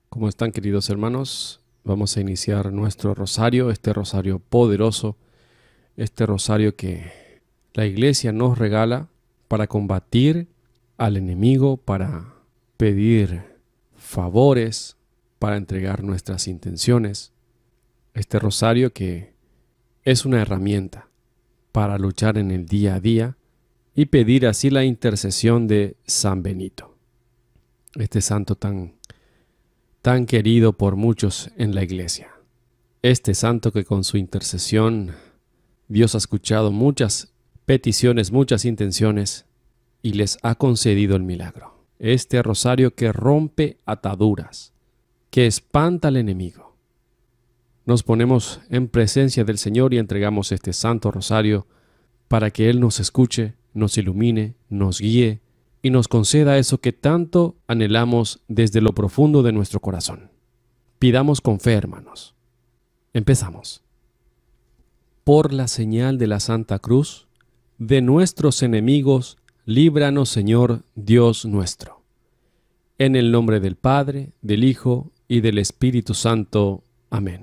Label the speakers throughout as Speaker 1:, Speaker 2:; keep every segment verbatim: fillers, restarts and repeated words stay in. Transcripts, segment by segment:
Speaker 1: ¿Cómo están, queridos hermanos? Vamos a iniciar nuestro rosario, este rosario poderoso, este rosario que la iglesia nos regala para combatir al enemigo, para pedir favores, para entregar nuestras intenciones. Este rosario que es una herramienta para luchar en el día a día y pedir así la intercesión de San Benito, este santo tan tan querido por muchos en la iglesia. Este santo que con su intercesión Dios ha escuchado muchas peticiones, muchas intenciones y les ha concedido el milagro. Este rosario que rompe ataduras, que espanta al enemigo. Nos ponemos en presencia del Señor y entregamos este santo rosario para que Él nos escuche, nos ilumine, nos guíe y nos conceda eso que tanto anhelamos desde lo profundo de nuestro corazón. Pidamos con fe, hermanos. Empezamos. Por la señal de la Santa Cruz, de nuestros enemigos, líbranos, Señor Dios nuestro. En el nombre del Padre, del Hijo y del Espíritu Santo. Amén.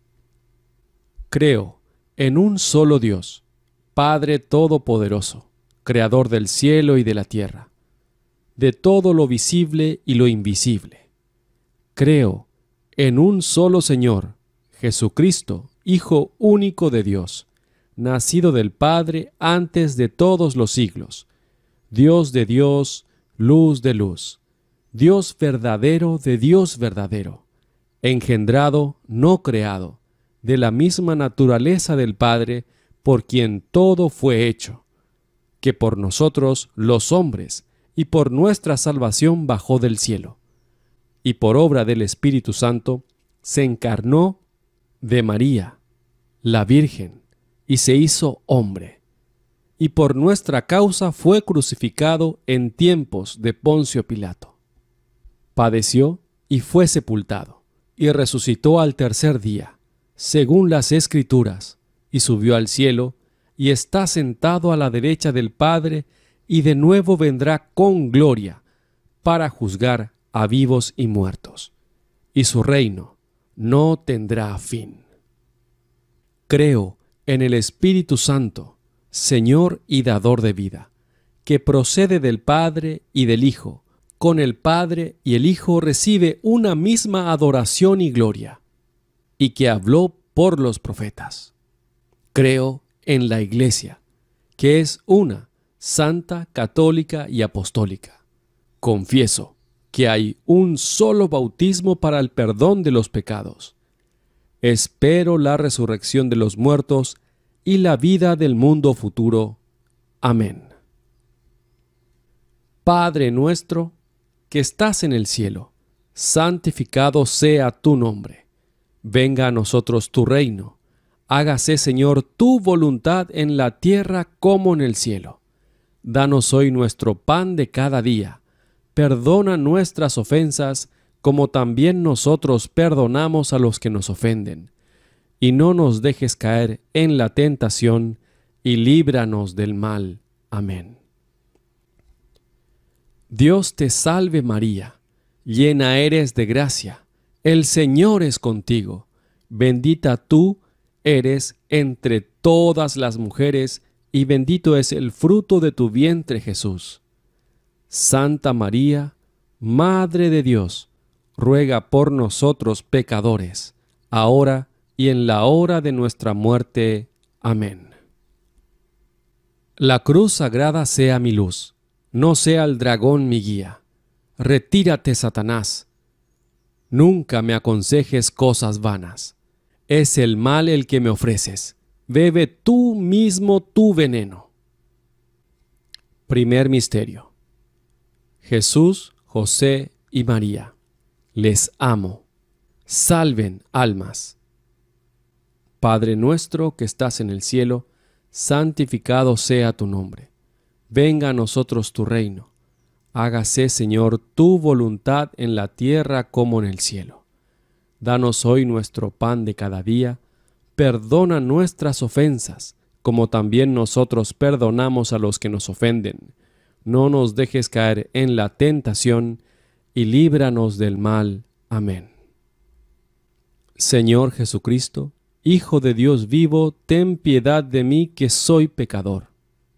Speaker 1: Creo en un solo Dios, Padre Todopoderoso, Creador del cielo y de la tierra, de todo lo visible y lo invisible. Creo en un solo Señor, Jesucristo, Hijo único de Dios, nacido del Padre antes de todos los siglos, Dios de Dios, luz de luz, Dios verdadero de Dios verdadero, engendrado, no creado, de la misma naturaleza del Padre, por quien todo fue hecho, que por nosotros, los hombres, y por nuestra salvación bajó del cielo, y por obra del Espíritu Santo se encarnó de María, la Virgen, y se hizo hombre, y por nuestra causa fue crucificado en tiempos de Poncio Pilato. Padeció y fue sepultado, y resucitó al tercer día, según las Escrituras, y subió al cielo, y está sentado a la derecha del Padre, y de nuevo vendrá con gloria para juzgar a vivos y muertos, y su reino no tendrá fin. Creo en el Espíritu Santo, Señor y dador de vida, que procede del Padre y del Hijo. Con el Padre y el Hijo recibe una misma adoración y gloria, y que habló por los profetas. Creo en la Iglesia, que es una, santa, católica y apostólica. Confieso que hay un solo bautismo para el perdón de los pecados. Espero la resurrección de los muertos y la vida del mundo futuro. Amén. Padre nuestro, que estás en el cielo, santificado sea tu nombre. Venga a nosotros tu reino. Hágase, Señor, tu voluntad en la tierra como en el cielo. Danos hoy nuestro pan de cada día. Perdona nuestras ofensas, como también nosotros perdonamos a los que nos ofenden. Y no nos dejes caer en la tentación, y líbranos del mal. Amén. Dios te salve María, llena eres de gracia, el Señor es contigo. Bendita tú eres entre todas las mujeres, y bendito es el fruto de tu vientre, Jesús. Santa María, Madre de Dios, ruega por nosotros pecadores, ahora y en la hora de nuestra muerte. Amén. La cruz sagrada sea mi luz, no sea el dragón mi guía. Retírate, Satanás. Nunca me aconsejes cosas vanas. Es el mal el que me ofreces. Bebe tú mismo tu veneno. Primer misterio. Jesús, José y María. Les amo. Salven almas. Padre nuestro que estás en el cielo, santificado sea tu nombre. Venga a nosotros tu reino. Hágase, Señor, tu voluntad en la tierra como en el cielo. Danos hoy nuestro pan de cada día. Perdona nuestras ofensas, como también nosotros perdonamos a los que nos ofenden. No nos dejes caer en la tentación, y líbranos del mal. Amén. Señor Jesucristo, Hijo de Dios vivo, ten piedad de mí que soy pecador.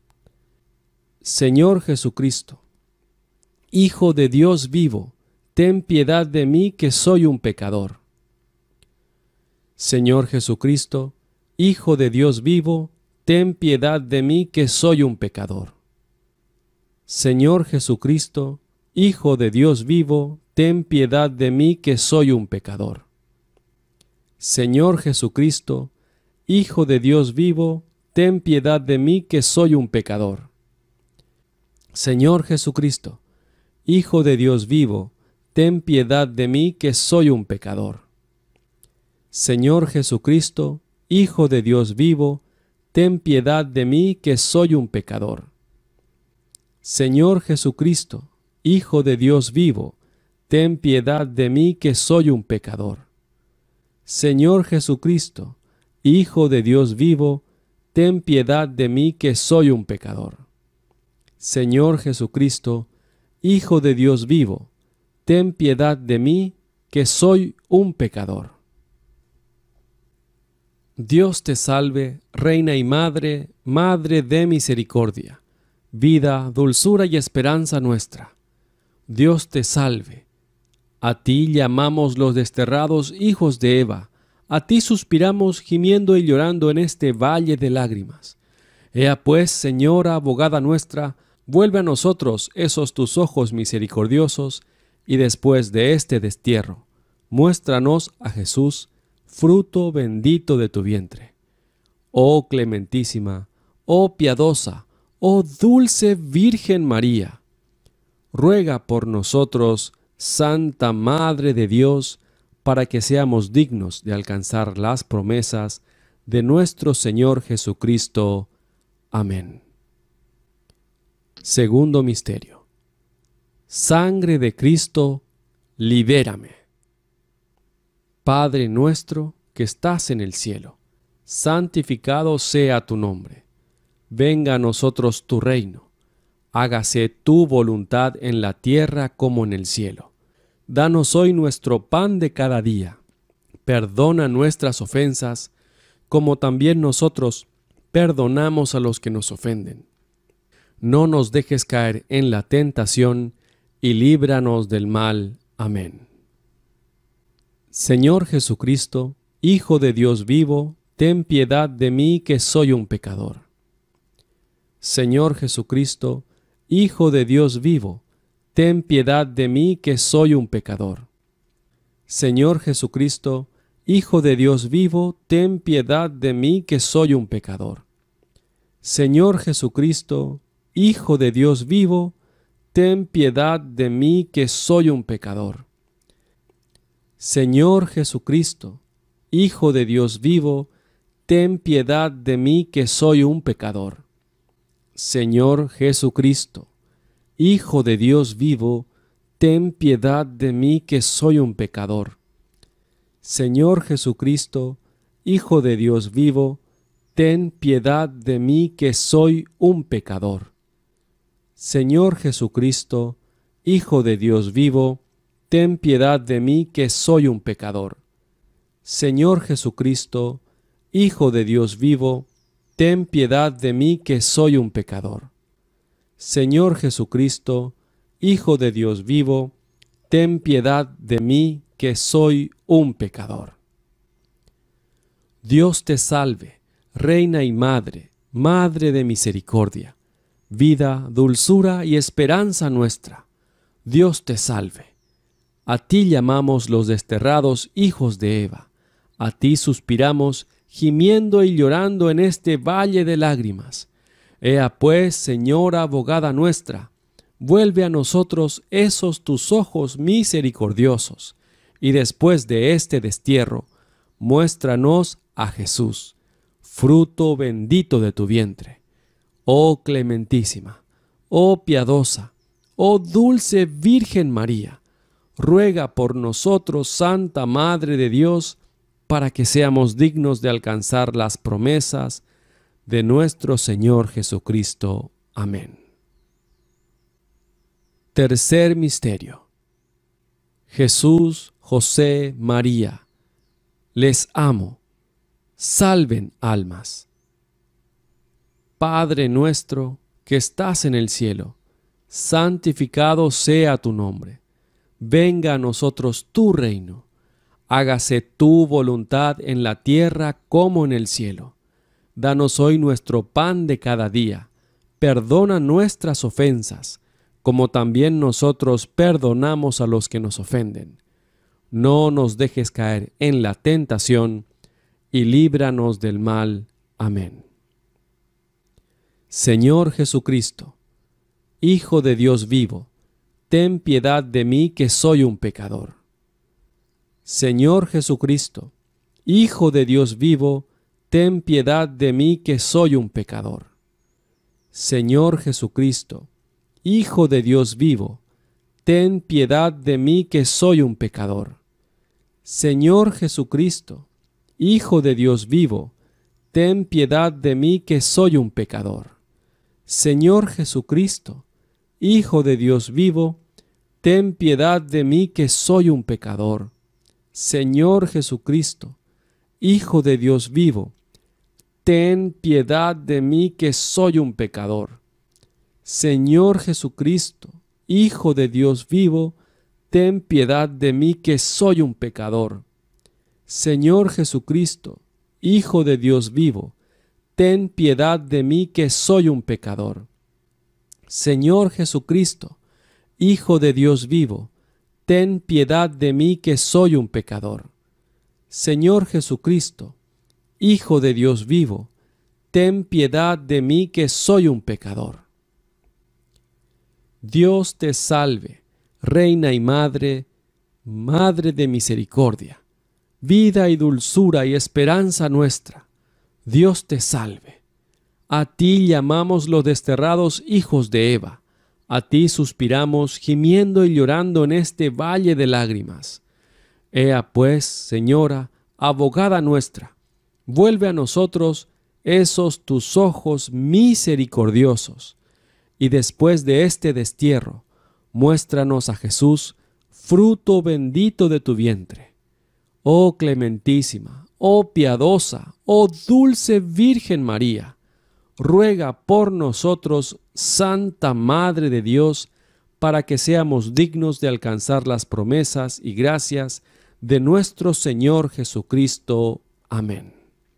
Speaker 1: Señor Jesucristo, Hijo de Dios vivo, ten piedad de mí que soy un pecador. Señor Jesucristo, Hijo de Dios vivo, ten piedad de mí que soy un pecador. Señor Jesucristo, Hijo de Dios vivo, ten piedad de mí que soy un pecador. Señor Jesucristo, Hijo de Dios vivo, ten piedad de mí que soy un pecador. Señor Jesucristo, Hijo de Dios vivo, ten piedad de mí que soy un pecador. Señor Jesucristo, Hijo de Dios vivo, ten piedad de mí que soy un pecador. Señor Jesucristo, Hijo de Dios vivo, ten piedad de mí que soy un pecador. Señor Jesucristo, Hijo de Dios vivo, ten piedad de mí que soy un pecador. Señor Jesucristo, Hijo de Dios vivo, ten piedad de mí que soy un pecador. Dios te salve, Reina y Madre, Madre de misericordia, vida, dulzura y esperanza nuestra. Dios te salve. A ti llamamos los desterrados hijos de Eva, a ti suspiramos gimiendo y llorando en este valle de lágrimas. Ea pues, Señora, abogada nuestra, vuelve a nosotros esos tus ojos misericordiosos, y después de este destierro, muéstranos a Jesús, fruto bendito de tu vientre. Oh clementísima, oh piadosa, oh dulce Virgen María, ruega por nosotros, Santa Madre de Dios, para que seamos dignos de alcanzar las promesas de nuestro Señor Jesucristo. Amén. Segundo misterio. Sangre de Cristo, libérame. Padre nuestro que estás en el cielo, santificado sea tu nombre. Venga a nosotros tu reino. Hágase tu voluntad en la tierra como en el cielo. Danos hoy nuestro pan de cada día. Perdona nuestras ofensas, como también nosotros perdonamos a los que nos ofenden. No nos dejes caer en la tentación, y líbranos del mal. Amén. Señor Jesucristo, Hijo de Dios vivo, ten piedad de mí que soy un pecador. Señor Jesucristo, Hijo de Dios vivo, ten piedad de mí que soy un pecador. Señor Jesucristo, Hijo de Dios vivo, ten piedad de mí que soy un pecador. Señor Jesucristo, Hijo de Dios vivo, ten piedad de mí que soy un pecador. Señor Jesucristo, Hijo de Dios vivo, ten piedad de mí que soy un pecador. Señor Jesucristo, Hijo de Dios vivo, ten piedad de mí que soy un pecador. Señor Jesucristo, Hijo de Dios vivo, ten piedad de mí que soy un pecador. Señor Jesucristo, Hijo de Dios vivo, ten piedad de mí que soy un pecador. Señor Jesucristo, Hijo de Dios vivo, ten piedad de mí que soy un pecador. Señor Jesucristo, Hijo de Dios vivo, ten piedad de mí que soy un pecador. Dios te salve, Reina y Madre, Madre de misericordia, vida, dulzura y esperanza nuestra. Dios te salve. A ti llamamos los desterrados hijos de Eva, a ti suspiramos gimiendo y llorando en este valle de lágrimas. Ea pues, Señora abogada nuestra, vuelve a nosotros esos tus ojos misericordiosos, y después de este destierro, muéstranos a Jesús, fruto bendito de tu vientre. Oh clementísima, oh piadosa, oh dulce Virgen María, ruega por nosotros, Santa Madre de Dios, para que seamos dignos de alcanzar las promesas de nuestro Señor Jesucristo. Amén. Tercer misterio. Jesús, José, María. Les amo. Salven almas. Padre nuestro que estás en el cielo, santificado sea tu nombre. Venga a nosotros tu reino. Hágase tu voluntad en la tierra como en el cielo. Danos hoy nuestro pan de cada día. Perdona nuestras ofensas, como también nosotros perdonamos a los que nos ofenden. No nos dejes caer en la tentación, y líbranos del mal. Amén. Señor Jesucristo, Hijo de Dios vivo, ten piedad de mí que soy un pecador. Señor Jesucristo, Hijo de Dios vivo, ten piedad de mí que soy un pecador. Señor Jesucristo, Hijo de Dios vivo, ten piedad de mí que soy un pecador. Señor Jesucristo, Hijo de Dios vivo, ten piedad de mí que soy un pecador. Señor Jesucristo, Hijo de Dios vivo, ten piedad de mí que soy un pecador. Señor Jesucristo, Hijo de Dios vivo, ten piedad de mí que soy un pecador. Señor Jesucristo, Hijo de Dios vivo, ten piedad de mí que soy un pecador. Señor Jesucristo, Hijo de Dios vivo, ten piedad de mí que soy un pecador. Señor Jesucristo, Hijo de Dios vivo, ten piedad de mí que soy un pecador. Señor Jesucristo, Hijo de Dios vivo, ten piedad de mí que soy un pecador. Dios te salve, Reina y Madre, Madre de misericordia, vida y dulzura y esperanza nuestra. Dios te salve. A ti llamamos los desterrados hijos de Eva. A ti suspiramos, gimiendo y llorando en este valle de lágrimas. Ea pues, Señora, abogada nuestra, vuelve a nosotros esos tus ojos misericordiosos, y después de este destierro, muéstranos a Jesús, fruto bendito de tu vientre. Oh clementísima, oh piadosa, oh dulce Virgen María, ruega por nosotros, Santa Madre de Dios, para que seamos dignos de alcanzar las promesas y gracias de nuestro Señor Jesucristo. Amén.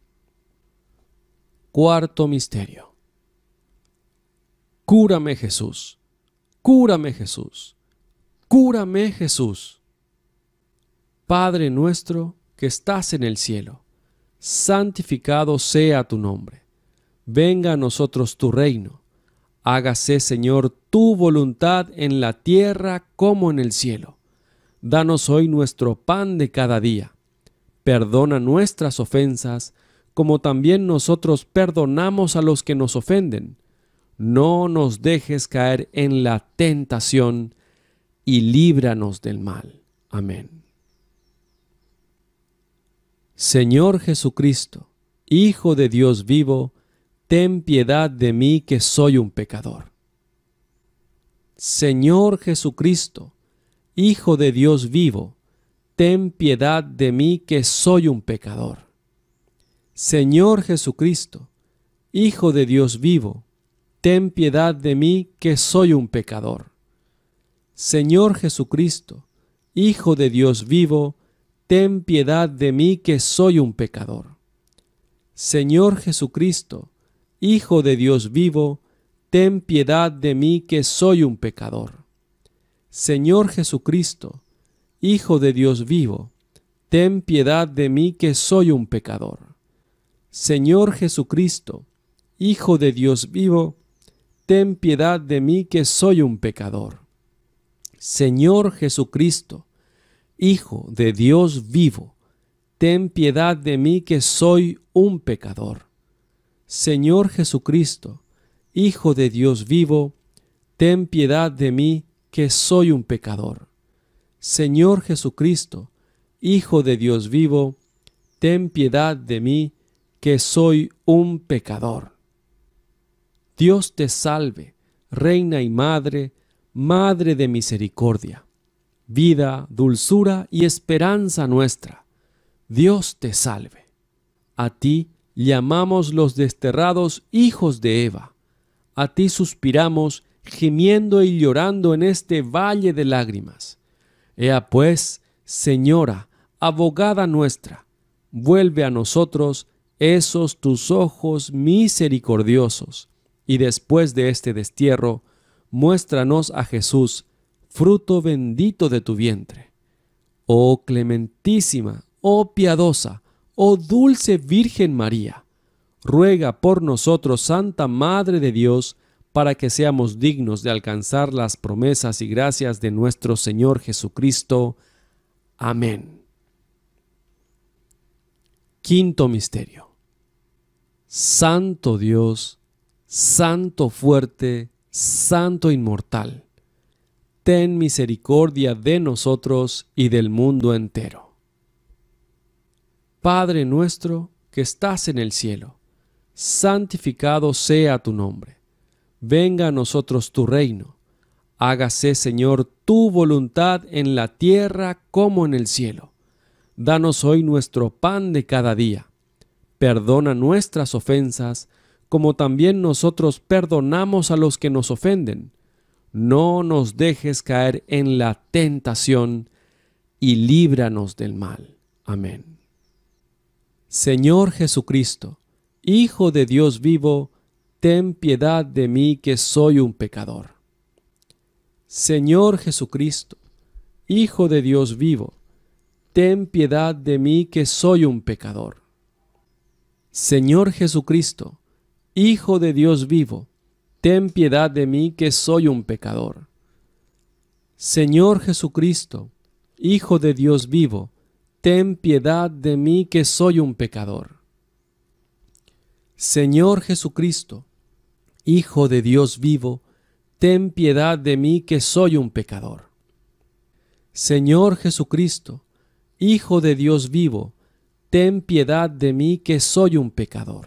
Speaker 1: Cuarto misterio. Cúrame, Jesús, cúrame, Jesús, cúrame, Jesús. Padre nuestro que estás en el cielo, santificado sea tu nombre. Venga a nosotros tu reino. Hágase, Señor, tu voluntad en la tierra como en el cielo. Danos hoy nuestro pan de cada día. Perdona nuestras ofensas, como también nosotros perdonamos a los que nos ofenden. No nos dejes caer en la tentación, y líbranos del mal. Amén. Señor Jesucristo, Hijo de Dios vivo, ten piedad de mí que soy un pecador. Señor Jesucristo, Hijo de Dios vivo, ten piedad de mí que soy un pecador. Señor Jesucristo, Hijo de Dios vivo, ten piedad de mí que soy un pecador. Señor Jesucristo, Hijo de Dios vivo, ten piedad de mí que soy un pecador. Señor Jesucristo, Hijo de Dios vivo, ten piedad de mí que soy un pecador. Señor Jesucristo, Hijo de Dios vivo, ten piedad de mí que soy un pecador. Señor Jesucristo, Hijo de Dios vivo, ten piedad de mí que soy un pecador. Señor Jesucristo, Hijo de Dios vivo, ten piedad de mí que soy un pecador. Señor Jesucristo, Hijo de Dios vivo, ten piedad de mí que soy un pecador. Señor Jesucristo, Hijo de Dios vivo, ten piedad de mí que soy un pecador. Dios te salve, Reina y Madre, Madre de misericordia, vida, dulzura y esperanza nuestra. Dios te salve. A ti llamamos los desterrados hijos de Eva. A ti suspiramos, gimiendo y llorando en este valle de lágrimas. Ea pues, Señora, abogada nuestra, vuelve a nosotros esos tus ojos misericordiosos, y después de este destierro, muéstranos a Jesús, fruto bendito de tu vientre. Oh clementísima, oh piadosa, oh dulce Virgen María, ruega por nosotros, Santa Madre de Dios, para que seamos dignos de alcanzar las promesas y gracias de nuestro Señor Jesucristo. Amén. Quinto misterio. Santo Dios, Santo fuerte, Santo inmortal, ten misericordia de nosotros y del mundo entero. Padre nuestro que estás en el cielo, santificado sea tu nombre. Venga a nosotros tu reino. Hágase, Señor, tu voluntad en la tierra como en el cielo. Danos hoy nuestro pan de cada día. Perdona nuestras ofensas, como también nosotros perdonamos a los que nos ofenden. No nos dejes caer en la tentación, y líbranos del mal. Amén. Señor Jesucristo, Hijo de Dios vivo, ten piedad de mí que soy un pecador. Señor Jesucristo, Hijo de Dios vivo, ten piedad de mí que soy un pecador. Señor Jesucristo, Hijo de Dios vivo, ten piedad de mí que soy un pecador. Señor Jesucristo, Hijo de Dios vivo, ten piedad de mí que soy un pecador. Señor Jesucristo, Hijo de Dios vivo, ten piedad de mí que soy un pecador. Señor Jesucristo, Hijo de Dios vivo, ten piedad de mí que soy un pecador.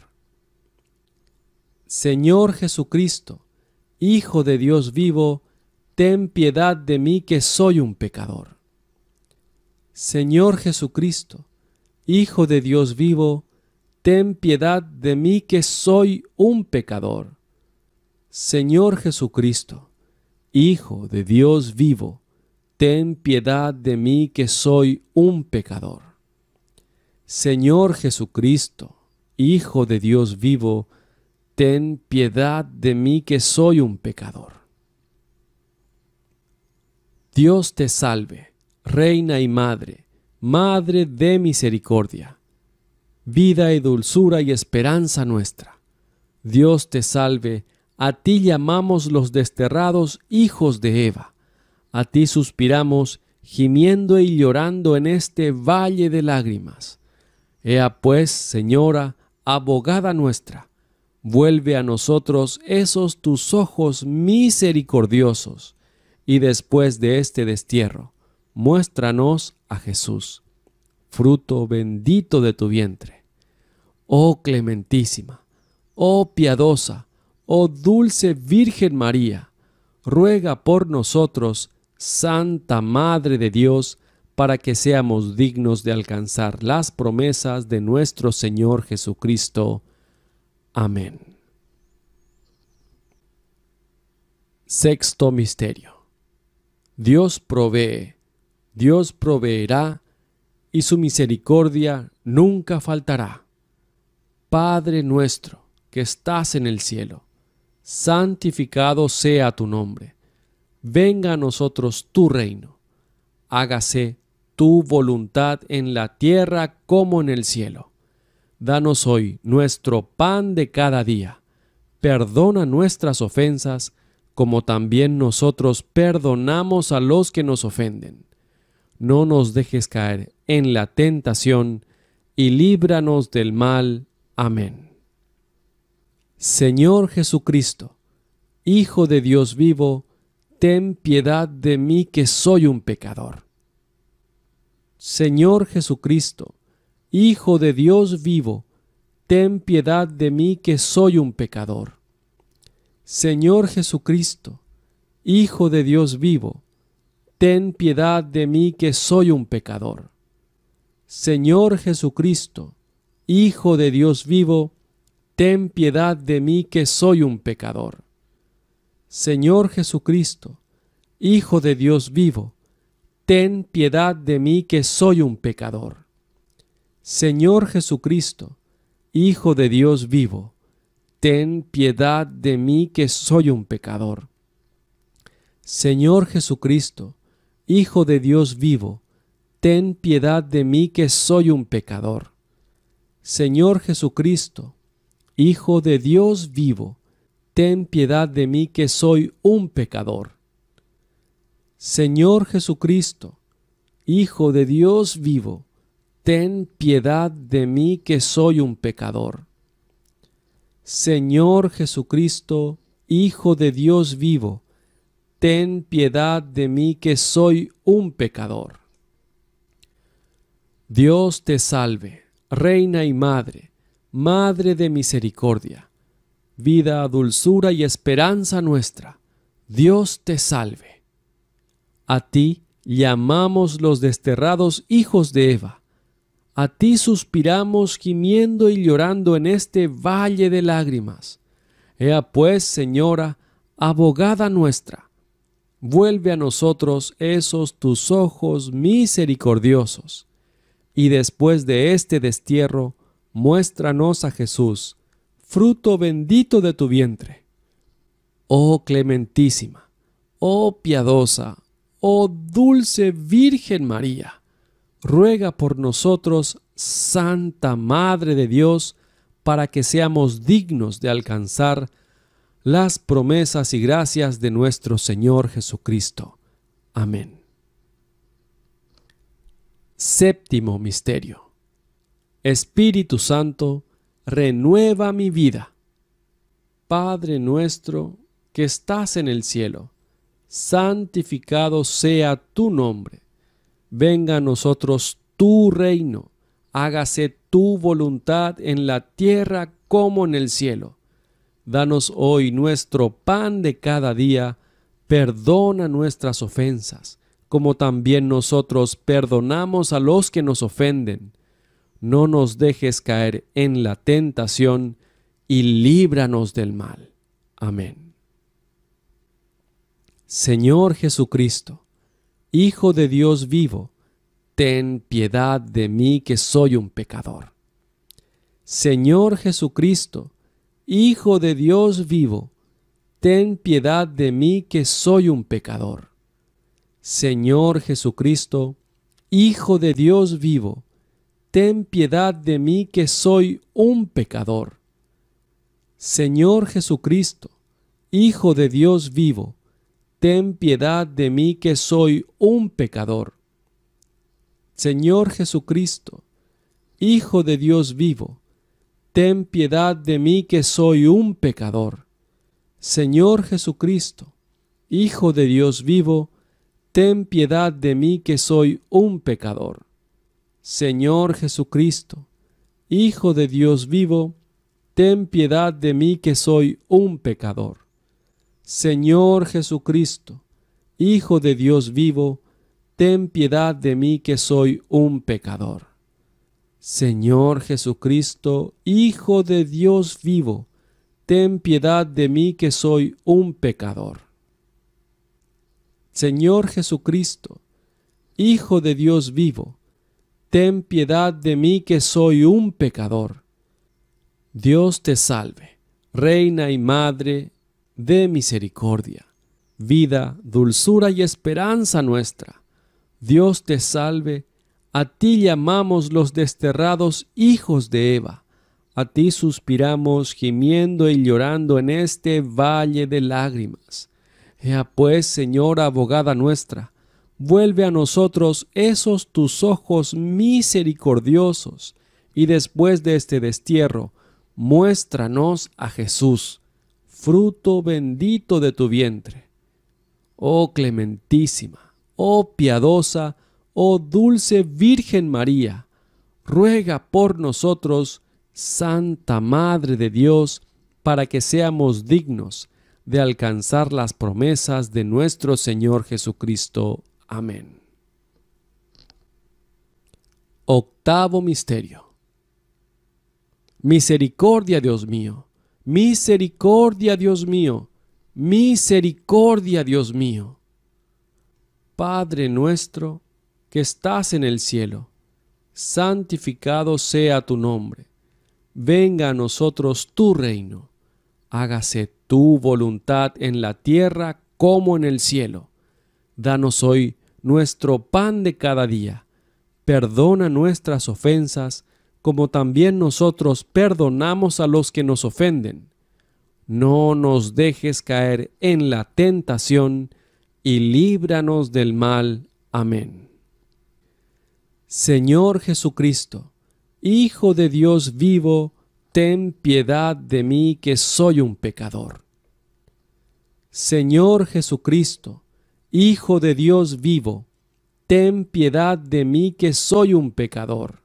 Speaker 1: Señor Jesucristo, Hijo de Dios vivo, ten piedad de mí que soy un pecador. Señor Jesucristo, Hijo de Dios vivo, ten piedad de mí que soy un pecador. Señor Jesucristo, Hijo de Dios vivo, ten piedad de mí que soy un pecador. Señor Jesucristo, Hijo de Dios vivo, ten piedad de mí que soy un pecador. Dios te salve, Reina y Madre, Madre de misericordia, vida y dulzura y esperanza nuestra. Dios te salve, a ti llamamos los desterrados hijos de Eva. A ti suspiramos, gimiendo y llorando en este valle de lágrimas. Ea pues, Señora, abogada nuestra, vuelve a nosotros esos tus ojos misericordiosos, y después de este destierro, muéstranos a Jesús, fruto bendito de tu vientre. Oh clementísima, oh piadosa, oh dulce Virgen María, ruega por nosotros, Santa Madre de Dios, para que seamos dignos de alcanzar las promesas de nuestro Señor Jesucristo. Amén. Sexto misterio. Dios provee, Dios proveerá, y su misericordia nunca faltará. Padre nuestro, que estás en el cielo, santificado sea tu nombre. Venga a nosotros tu reino. Hágase tu voluntad en la tierra como en el cielo. Danos hoy nuestro pan de cada día. Perdona nuestras ofensas, como también nosotros perdonamos a los que nos ofenden. No nos dejes caer en la tentación, y líbranos del mal. Amén. Señor Jesucristo, Hijo de Dios vivo, ten piedad de mí que soy un pecador. Señor Jesucristo, Hijo de Dios vivo, ten piedad de mí que soy un pecador. Señor Jesucristo, Hijo de Dios vivo, ten piedad de mí que soy un pecador. Señor Jesucristo, Hijo de Dios vivo, ten piedad de mí que soy un pecador. Señor Jesucristo, Hijo de Dios vivo, ten piedad de mí que soy un pecador. Señor Jesucristo, Hijo de Dios vivo, ten piedad de mí que soy un pecador. Señor Jesucristo, Hijo de Dios vivo, ten piedad de mí que soy un pecador. Señor Jesucristo, Hijo de Dios vivo, ten piedad de mí que soy un pecador. Señor Jesucristo, Hijo de Dios vivo, ten piedad de mí que soy un pecador. Señor Jesucristo, Hijo de Dios vivo, ten piedad de mí que soy un pecador. Dios te salve, Reina y Madre, Madre de misericordia, vida, dulzura y esperanza nuestra. Dios te salve. A ti llamamos los desterrados hijos de Eva. A ti suspiramos gimiendo y llorando en este valle de lágrimas. Ea pues, Señora, abogada nuestra, vuelve a nosotros esos tus ojos misericordiosos, y después de este destierro, muéstranos a Jesús, fruto bendito de tu vientre. Oh clementísima, oh piadosa, oh dulce Virgen María, ruega por nosotros, Santa Madre de Dios, para que seamos dignos de alcanzar las promesas y gracias de nuestro Señor Jesucristo. Amén. Séptimo misterio. Espíritu Santo, renueva mi vida. Padre nuestro que estás en el cielo, santificado sea tu nombre. Venga a nosotros tu reino, hágase tu voluntad en la tierra como en el cielo. Danos hoy nuestro pan de cada día, perdona nuestras ofensas, como también nosotros perdonamos a los que nos ofenden. No nos dejes caer en la tentación y líbranos del mal. Amén. Señor Jesucristo, Hijo de Dios vivo, ten piedad de mí que soy un pecador. Señor Jesucristo, Hijo de Dios vivo, ten piedad de mí que soy un pecador. Señor Jesucristo, Hijo de Dios vivo, ten piedad de mí que soy un pecador. Señor Jesucristo, Hijo de Dios vivo, ten piedad de mí que soy un pecador. Señor Jesucristo, Hijo de Dios vivo, ten piedad de mí que soy un pecador. Señor Jesucristo, Hijo de Dios vivo, ten piedad de mí que soy un pecador. Señor Jesucristo, Hijo de Dios vivo, ten piedad de mí que soy un pecador. Señor Jesucristo, Hijo de Dios vivo, ten piedad de mí que soy un pecador. Señor Jesucristo, Hijo de Dios vivo, ten piedad de mí que soy un pecador. Señor Jesucristo, Hijo de Dios vivo, ten piedad de mí que soy un pecador. Dios te salve, Reina y Madre de misericordia, vida, dulzura y esperanza nuestra. Dios te salve, a ti llamamos los desterrados hijos de Eva, a ti suspiramos gimiendo y llorando en este valle de lágrimas. Ea pues, Señora abogada nuestra, vuelve a nosotros esos tus ojos misericordiosos, y después de este destierro, muéstranos a Jesús, fruto bendito de tu vientre. Oh clementísima, oh piadosa, oh dulce Virgen María, ruega por nosotros, Santa Madre de Dios, para que seamos dignos de alcanzar las promesas de nuestro Señor Jesucristo. Amén. Octavo misterio. Misericordia, Dios mío, misericordia, Dios mío, misericordia, Dios mío. Padre nuestro que estás en el cielo, santificado sea tu nombre. Venga a nosotros tu reino. Hágase tu voluntad en la tierra como en el cielo. Danos hoy nuestro pan de cada día. Perdona nuestras ofensas, como también nosotros perdonamos a los que nos ofenden. No nos dejes caer en la tentación, y líbranos del mal. Amén. Señor Jesucristo, Hijo de Dios vivo, ten piedad de mí que soy un pecador. Señor Jesucristo, Hijo de Dios vivo, ten piedad de mí que soy un pecador.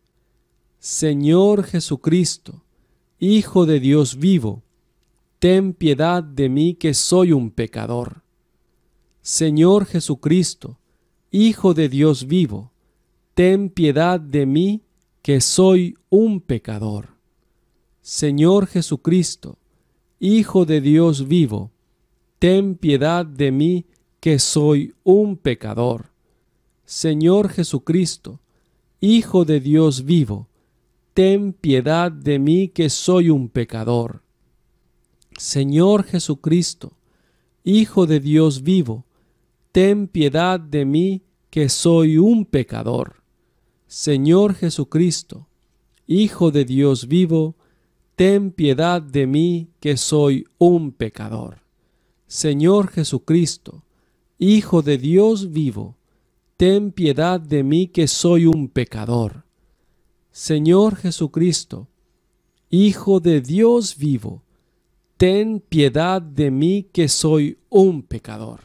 Speaker 1: Señor Jesucristo, Hijo de Dios vivo, ten piedad de mí que soy un pecador. Señor Jesucristo, Hijo de Dios vivo, ten piedad de mí que soy un pecador. Señor Jesucristo, Hijo de Dios vivo, ten piedad de mí que soy un pecador. Señor Jesucristo, Hijo de Dios vivo, ten piedad de mí que soy un pecador. Señor Jesucristo, Hijo de Dios vivo, ten piedad de mí que soy un pecador. Señor Jesucristo, Hijo de Dios vivo, ten piedad de mí que soy un pecador. Señor Jesucristo, Hijo de Dios vivo, ten piedad de mí que soy un pecador. Señor Jesucristo, Hijo de Dios vivo, ten piedad de mí que soy un pecador.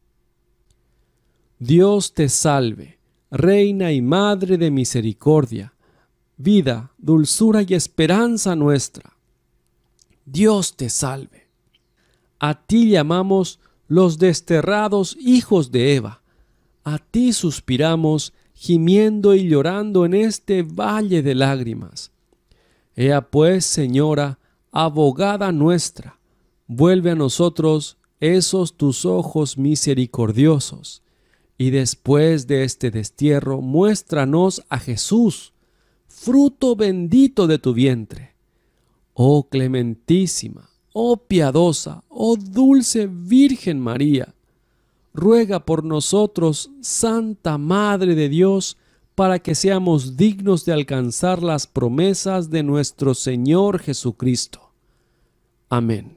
Speaker 1: Dios te salve, Reina y Madre de misericordia, vida, dulzura y esperanza nuestra. Dios te salve. A ti llamamos los desterrados hijos de Eva. A ti suspiramos, gimiendo y llorando en este valle de lágrimas. Ea pues, Señora, abogada nuestra, vuelve a nosotros esos tus ojos misericordiosos, y después de este destierro muéstranos a Jesús, fruto bendito de tu vientre. Oh clementísima, oh piadosa, oh dulce Virgen María, ruega por nosotros, Santa Madre de Dios, para que seamos dignos de alcanzar las promesas de nuestro Señor Jesucristo. Amén.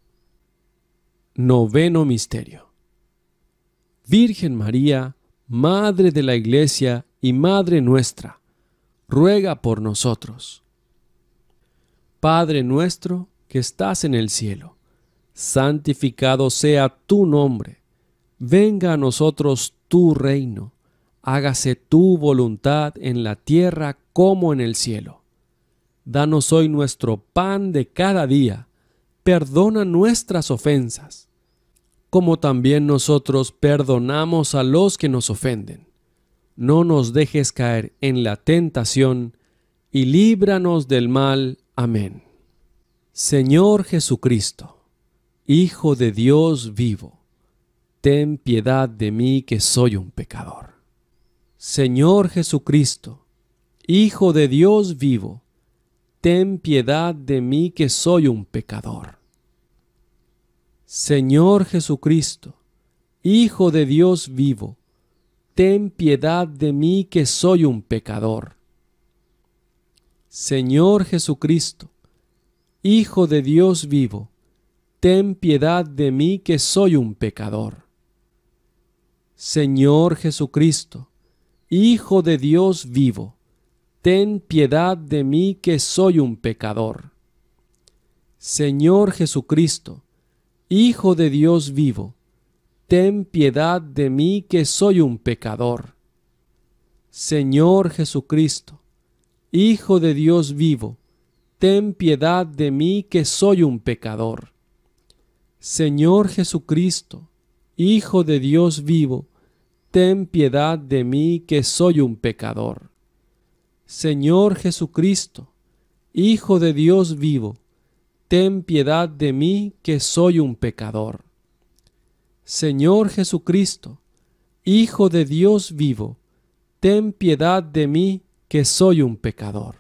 Speaker 1: Noveno misterio. Virgen María, Madre de la Iglesia y Madre nuestra, ruega por nosotros. Padre nuestro que estás en el cielo, santificado sea tu nombre. Venga a nosotros tu reino. Hágase tu voluntad en la tierra como en el cielo. Danos hoy nuestro pan de cada día. Perdona nuestras ofensas, como también nosotros perdonamos a los que nos ofenden. No nos dejes caer en la tentación, y líbranos del mal. Amén. Señor Jesucristo, Hijo de Dios vivo, ten piedad de mí que soy un pecador. Señor Jesucristo, Hijo de Dios vivo, ten piedad de mí que soy un pecador. Señor Jesucristo, Hijo de Dios vivo, ten piedad de mí que soy un pecador. Señor Jesucristo, Hijo de Dios vivo, ten piedad de mí que soy un pecador. Señor Jesucristo, Hijo de Dios vivo, ten piedad de mí que soy un pecador. Señor Jesucristo, Hijo de Dios vivo, ten piedad de mí que soy un pecador. Señor Jesucristo, Hijo de Dios vivo, ten piedad de mí que soy un pecador. Señor Jesucristo, Hijo de Dios vivo, ten piedad de mí que soy un pecador. Señor Jesucristo, Hijo de Dios vivo, ten piedad de mí que soy un pecador. Señor Jesucristo, Hijo de Dios vivo, ten piedad de mí que soy un pecador.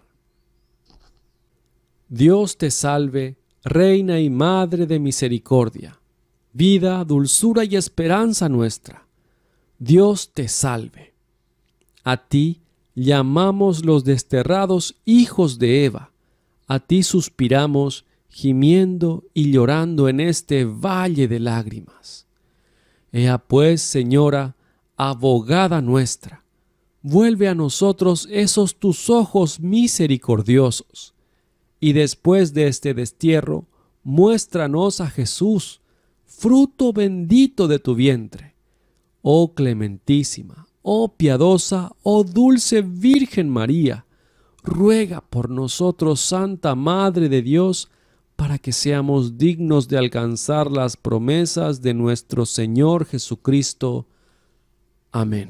Speaker 1: Dios te salve, Reina y Madre de misericordia, vida, dulzura y esperanza nuestra. Dios te salve. A ti llamamos los desterrados hijos de Eva, a ti suspiramos, gimiendo y llorando en este valle de lágrimas. Ea pues, Señora, abogada nuestra, vuelve a nosotros esos tus ojos misericordiosos, y después de este destierro, muéstranos a Jesús, fruto bendito de tu vientre. Oh clementísima, oh piadosa, oh dulce Virgen María, ruega por nosotros, Santa Madre de Dios, para que seamos dignos de alcanzar las promesas de nuestro Señor Jesucristo. Amén.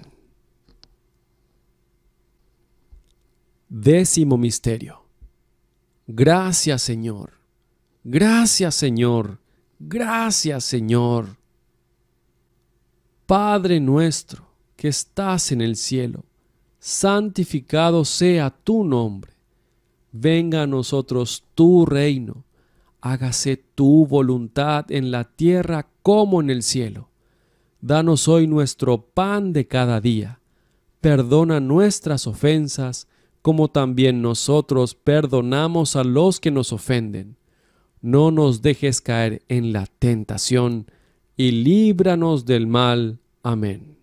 Speaker 1: Décimo misterio. Gracias, Señor. Gracias, Señor. Gracias, Señor. Padre nuestro que estás en el cielo, santificado sea tu nombre. Venga a nosotros tu reino. Hágase tu voluntad en la tierra como en el cielo. Danos hoy nuestro pan de cada día. Perdona nuestras ofensas, como también nosotros perdonamos a los que nos ofenden. No nos dejes caer en la tentación, y líbranos del mal. Amén.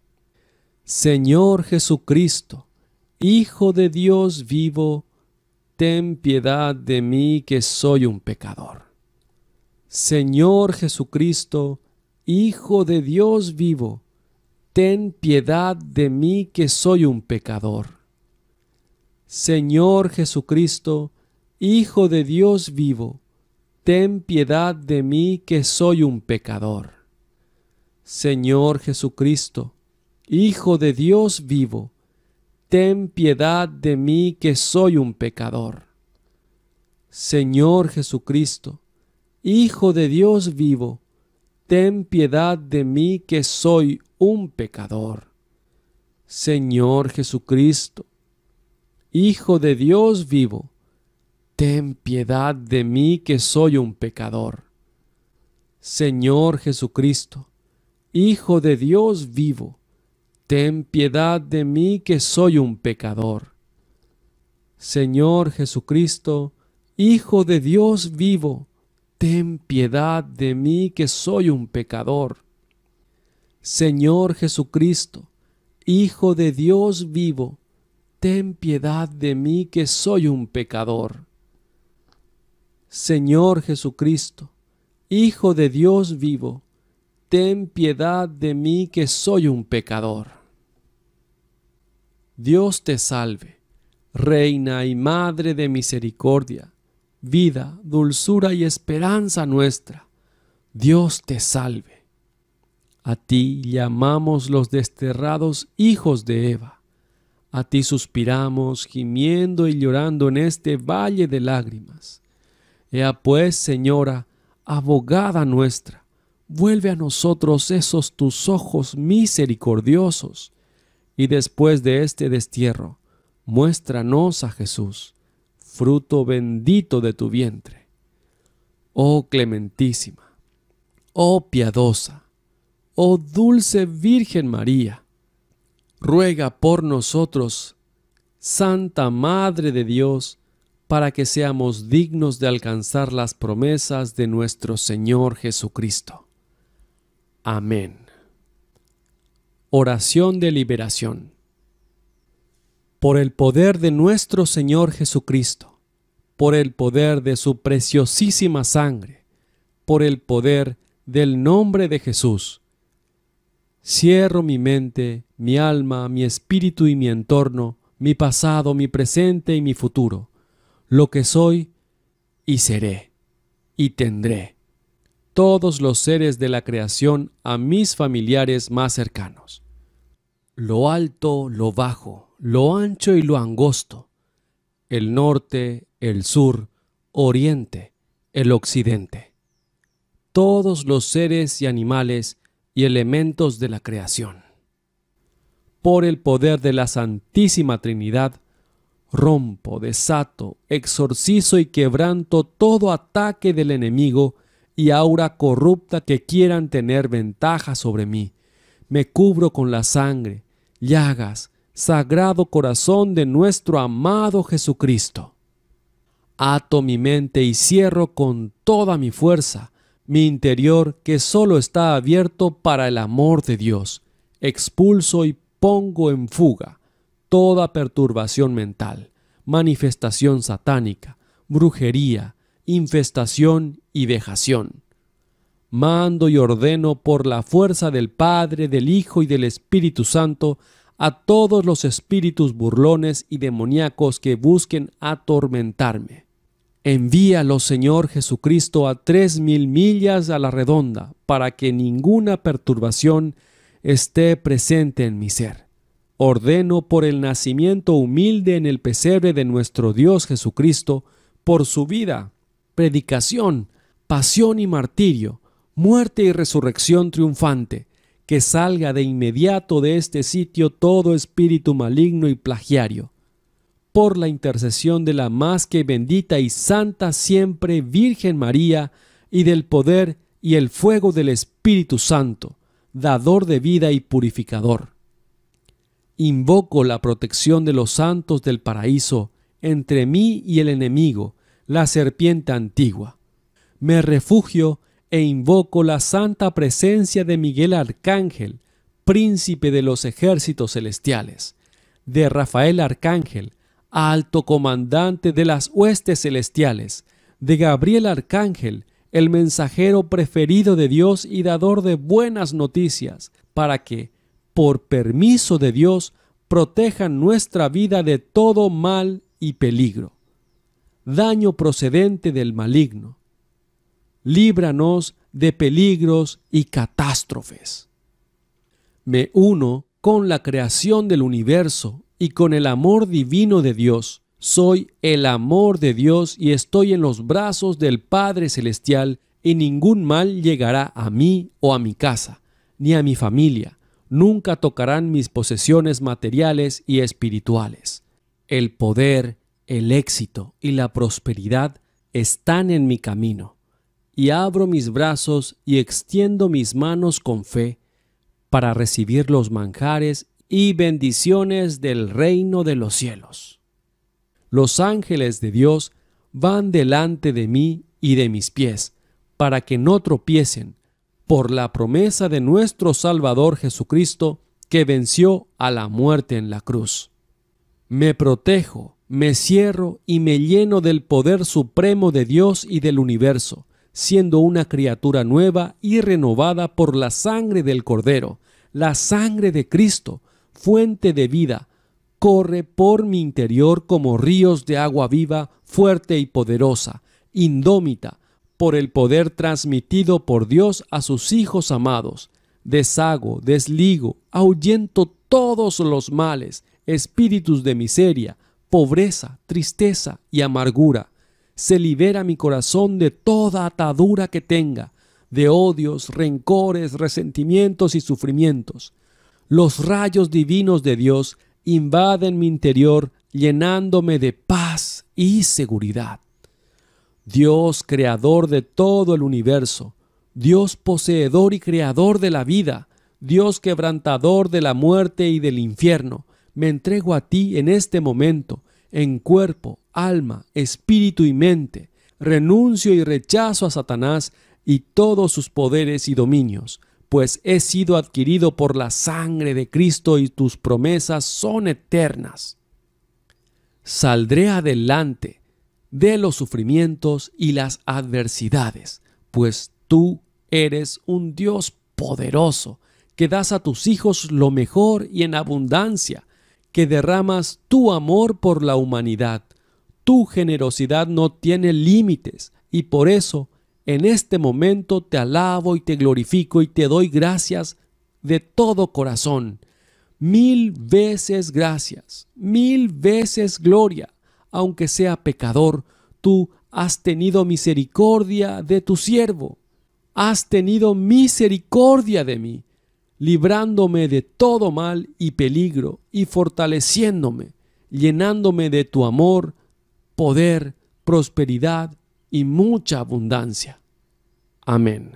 Speaker 1: Señor Jesucristo, Hijo de Dios vivo, ten piedad de mí que soy un pecador. Señor Jesucristo, Hijo de Dios vivo, ten piedad de mí que soy un pecador. Señor Jesucristo, Hijo de Dios vivo, ten piedad de mí que soy un pecador. Señor Jesucristo, Hijo de Dios vivo, ten piedad de mí que soy un pecador. Señor Jesucristo, Hijo de Dios vivo, ten piedad de mí que soy un pecador. Señor Jesucristo, Hijo de Dios vivo, ten piedad de mí que soy un pecador. Señor Jesucristo, Hijo de Dios vivo, ten piedad de mí que soy un pecador. Señor Jesucristo, Hijo de Dios vivo, ten piedad de mí que soy un pecador. Señor Jesucristo, Hijo de Dios vivo, ten piedad de mí que soy un pecador. Señor Jesucristo, Hijo de Dios vivo, ten piedad de mí que soy un pecador. Dios te salve, Reina y Madre de misericordia, vida, dulzura y esperanza nuestra. Dios te salve. A ti llamamos los desterrados hijos de Eva. A ti suspiramos, gimiendo y llorando en este valle de lágrimas. Ea pues, Señora, abogada nuestra, vuelve a nosotros esos tus ojos misericordiosos, y después de este destierro, muéstranos a Jesús, fruto bendito de tu vientre. Oh clementísima, oh piadosa, oh dulce Virgen María, ruega por nosotros, Santa Madre de Dios, para que seamos dignos de alcanzar las promesas de nuestro Señor Jesucristo. Amén. Oración de liberación. Por el poder de nuestro Señor Jesucristo, por el poder de su preciosísima sangre, por el poder del nombre de Jesús, cierro mi mente, mi alma, mi espíritu y mi entorno, mi pasado, mi presente y mi futuro, lo que soy y seré y tendré, todos los seres de la creación a mis familiares más cercanos. lo alto, lo bajo, lo ancho y lo angosto, el norte, el sur, oriente, el occidente, todos los seres y animales y elementos de la creación. Por el poder de la Santísima Trinidad, rompo, desato, exorcizo y quebranto todo ataque del enemigo y aura corrupta que quieran tener ventaja sobre mí. Me cubro con la sangre, llagas, sagrado corazón de nuestro amado Jesucristo. Ato mi mente y cierro con toda mi fuerza mi interior que solo está abierto para el amor de Dios. Expulso y pongo en fuga toda perturbación mental, manifestación satánica, brujería, infestación y vejación. Mando y ordeno por la fuerza del Padre, del Hijo y del Espíritu Santo a todos los espíritus burlones y demoníacos que busquen atormentarme. Envíalos, Señor Jesucristo, a tres mil millas a la redonda, para que ninguna perturbación esté presente en mi ser. Ordeno por el nacimiento humilde en el pesebre de nuestro Dios Jesucristo, por su vida, predicación, pasión y martirio, muerte y resurrección triunfante, que salga de inmediato de este sitio todo espíritu maligno y plagiario. Por la intercesión de la más que bendita y santa siempre Virgen María, y del poder y el fuego del Espíritu Santo, dador de vida y purificador. Invoco la protección de los santos del paraíso entre mí y el enemigo, la serpiente antigua. Me refugio e invoco la santa presencia de Miguel Arcángel, príncipe de los ejércitos celestiales, de Rafael Arcángel, alto comandante de las huestes celestiales, de Gabriel Arcángel, el mensajero preferido de Dios y dador de buenas noticias, para que, por permiso de Dios, protejan nuestra vida de todo mal y peligro, daño procedente del maligno. Líbranos de peligros y catástrofes. Me uno con la creación del universo y con el amor divino de Dios. Soy el amor de Dios y estoy en los brazos del Padre Celestial, y ningún mal llegará a mí o a mi casa, ni a mi familia. Nunca tocarán mis posesiones materiales y espirituales. El poder, el éxito y la prosperidad están en mi camino, y abro mis brazos y extiendo mis manos con fe para recibir los manjares y bendiciones del reino de los cielos. Los ángeles de Dios van delante de mí y de mis pies, para que no tropiecen, por la promesa de nuestro Salvador Jesucristo, que venció a la muerte en la cruz. Me protejo, me cierro y me lleno del poder supremo de Dios y del universo, siendo una criatura nueva y renovada por la sangre del Cordero. La sangre de Cristo, fuente de vida, corre por mi interior como ríos de agua viva, fuerte y poderosa, indómita, por el poder transmitido por Dios a sus hijos amados. Deshago, desligo, ahuyento todos los males, espíritus de miseria, pobreza, tristeza y amargura. Se libera mi corazón de toda atadura que tenga, de odios, rencores, resentimientos y sufrimientos. Los rayos divinos de Dios invaden mi interior, llenándome de paz y seguridad. Dios, creador de todo el universo, Dios poseedor y creador de la vida, Dios quebrantador de la muerte y del infierno, me entrego a ti en este momento, en cuerpo, alma, espíritu y mente. Renuncio y rechazo a Satanás y todos sus poderes y dominios, pues he sido adquirido por la sangre de Cristo y tus promesas son eternas. Saldré adelante de los sufrimientos y las adversidades, pues tú eres un Dios poderoso, que das a tus hijos lo mejor y en abundancia, que derramas tu amor por la humanidad. Tu generosidad no tiene límites, y por eso en este momento te alabo y te glorifico y te doy gracias de todo corazón. Mil veces gracias, mil veces gloria. Aunque sea pecador, tú has tenido misericordia de tu siervo. Has tenido misericordia de mí, librándome de todo mal y peligro y fortaleciéndome, llenándome de tu amor, poder, prosperidad y mucha abundancia. Amén.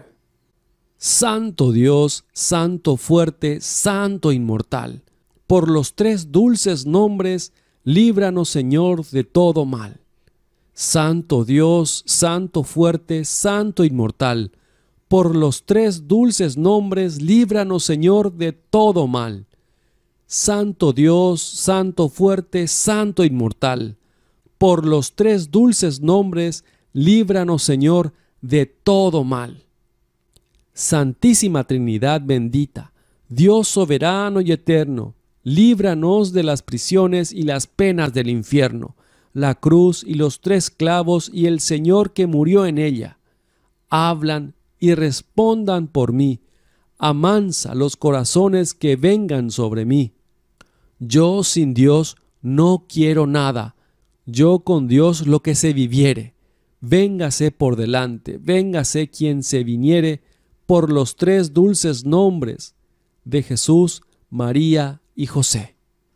Speaker 1: Santo Dios, Santo fuerte, Santo inmortal, por los tres dulces nombres, líbranos, Señor, de todo mal. Santo Dios, Santo fuerte, Santo inmortal, por los tres dulces nombres, líbranos, Señor, de todo mal. Santo Dios, Santo fuerte, Santo inmortal, por los tres dulces nombres, líbranos, Señor, de todo mal. Santísima Trinidad bendita, Dios soberano y eterno, líbranos de las prisiones y las penas del infierno, la cruz y los tres clavos y el Señor que murió en ella. Hablan y respondan por mí, amansa los corazones que vengan sobre mí. Yo sin Dios no quiero nada, yo con Dios lo que se viviere. Véngase por delante, véngase quien se viniere, por los tres dulces nombres de Jesús, María y José.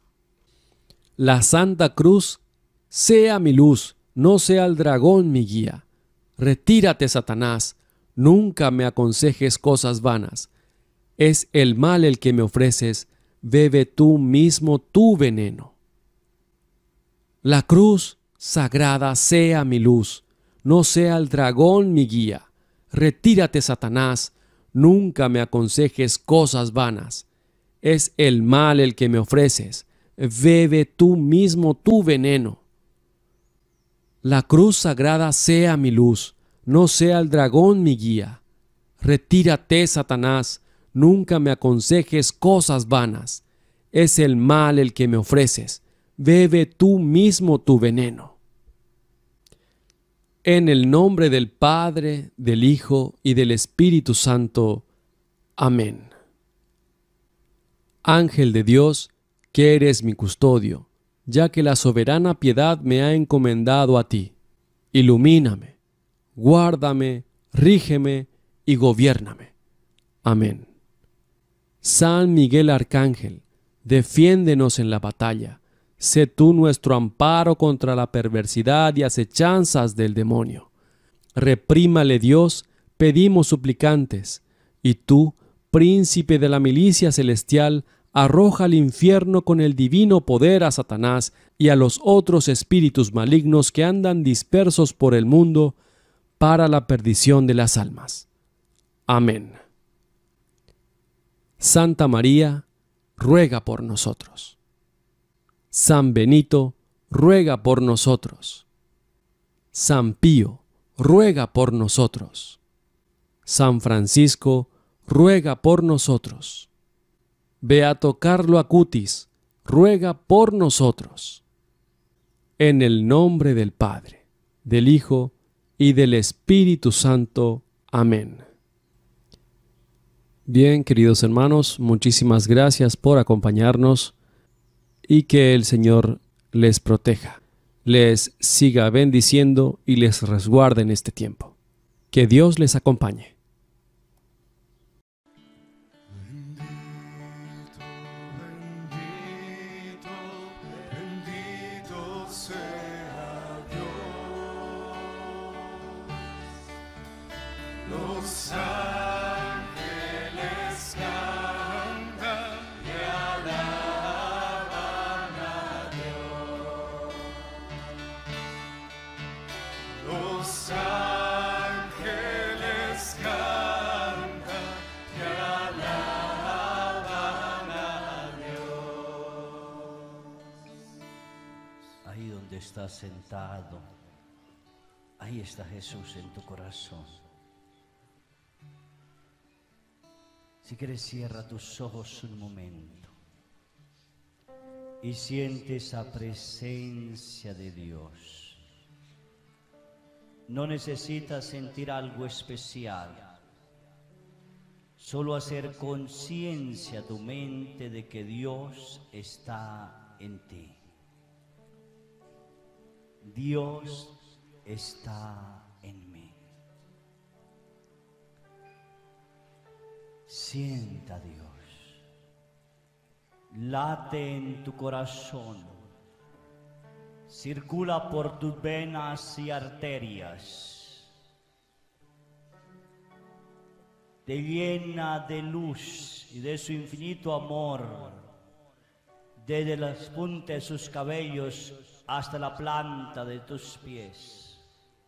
Speaker 1: La Santa Cruz sea mi luz, no sea el dragón mi guía. Retírate, Satanás, nunca me aconsejes cosas vanas. Es el mal el que me ofreces, bebe tú mismo tu veneno. La cruz sagrada sea mi luz, no sea el dragón mi guía. Retírate, Satanás, nunca me aconsejes cosas vanas. Es el mal el que me ofreces, bebe tú mismo tu veneno. La cruz sagrada sea mi luz, no sea el dragón mi guía. Retírate, Satanás, nunca me aconsejes cosas vanas. Es el mal el que me ofreces, bebe tú mismo tu veneno. En el nombre del Padre, del Hijo y del Espíritu Santo. Amén. Ángel de Dios, que eres mi custodio, ya que la soberana piedad me ha encomendado a ti. Ilumíname, guárdame, rígeme y gobiérname. Amén. San Miguel Arcángel, defiéndenos en la batalla. Sé tú nuestro amparo contra la perversidad y acechanzas del demonio. Reprímale Dios, pedimos suplicantes, y tú, príncipe de la milicia celestial, arroja al infierno con el divino poder a Satanás y a los otros espíritus malignos que andan dispersos por el mundo para la perdición de las almas. Amén. Santa María, ruega por nosotros. San Benito, ruega por nosotros. San Pío, ruega por nosotros. San Francisco, ruega por nosotros. Beato Carlo Acutis, ruega por nosotros. En el nombre del Padre, del Hijo y del Espíritu Santo. Amén. Bien, queridos hermanos, muchísimas gracias por acompañarnos y que el Señor les proteja, les siga bendiciendo y les resguarde en este tiempo. Que Dios les acompañe.
Speaker 2: Los ángeles cantan y alaban a Dios. Los ángeles cantan y alaban a Dios.
Speaker 3: Ahí donde estás sentado, ahí está Jesús en tu corazón. Si quieres, cierra tus ojos un momento y siente esa presencia de Dios. No necesitas sentir algo especial, Solo hacer conciencia a tu mente de que Dios está en ti. Dios está en mí. Sienta a Dios. Late en tu corazón. Circula por tus venas y arterias. Te llena de luz y de su infinito amor, desde las puntas de sus cabellos hasta la planta de tus pies.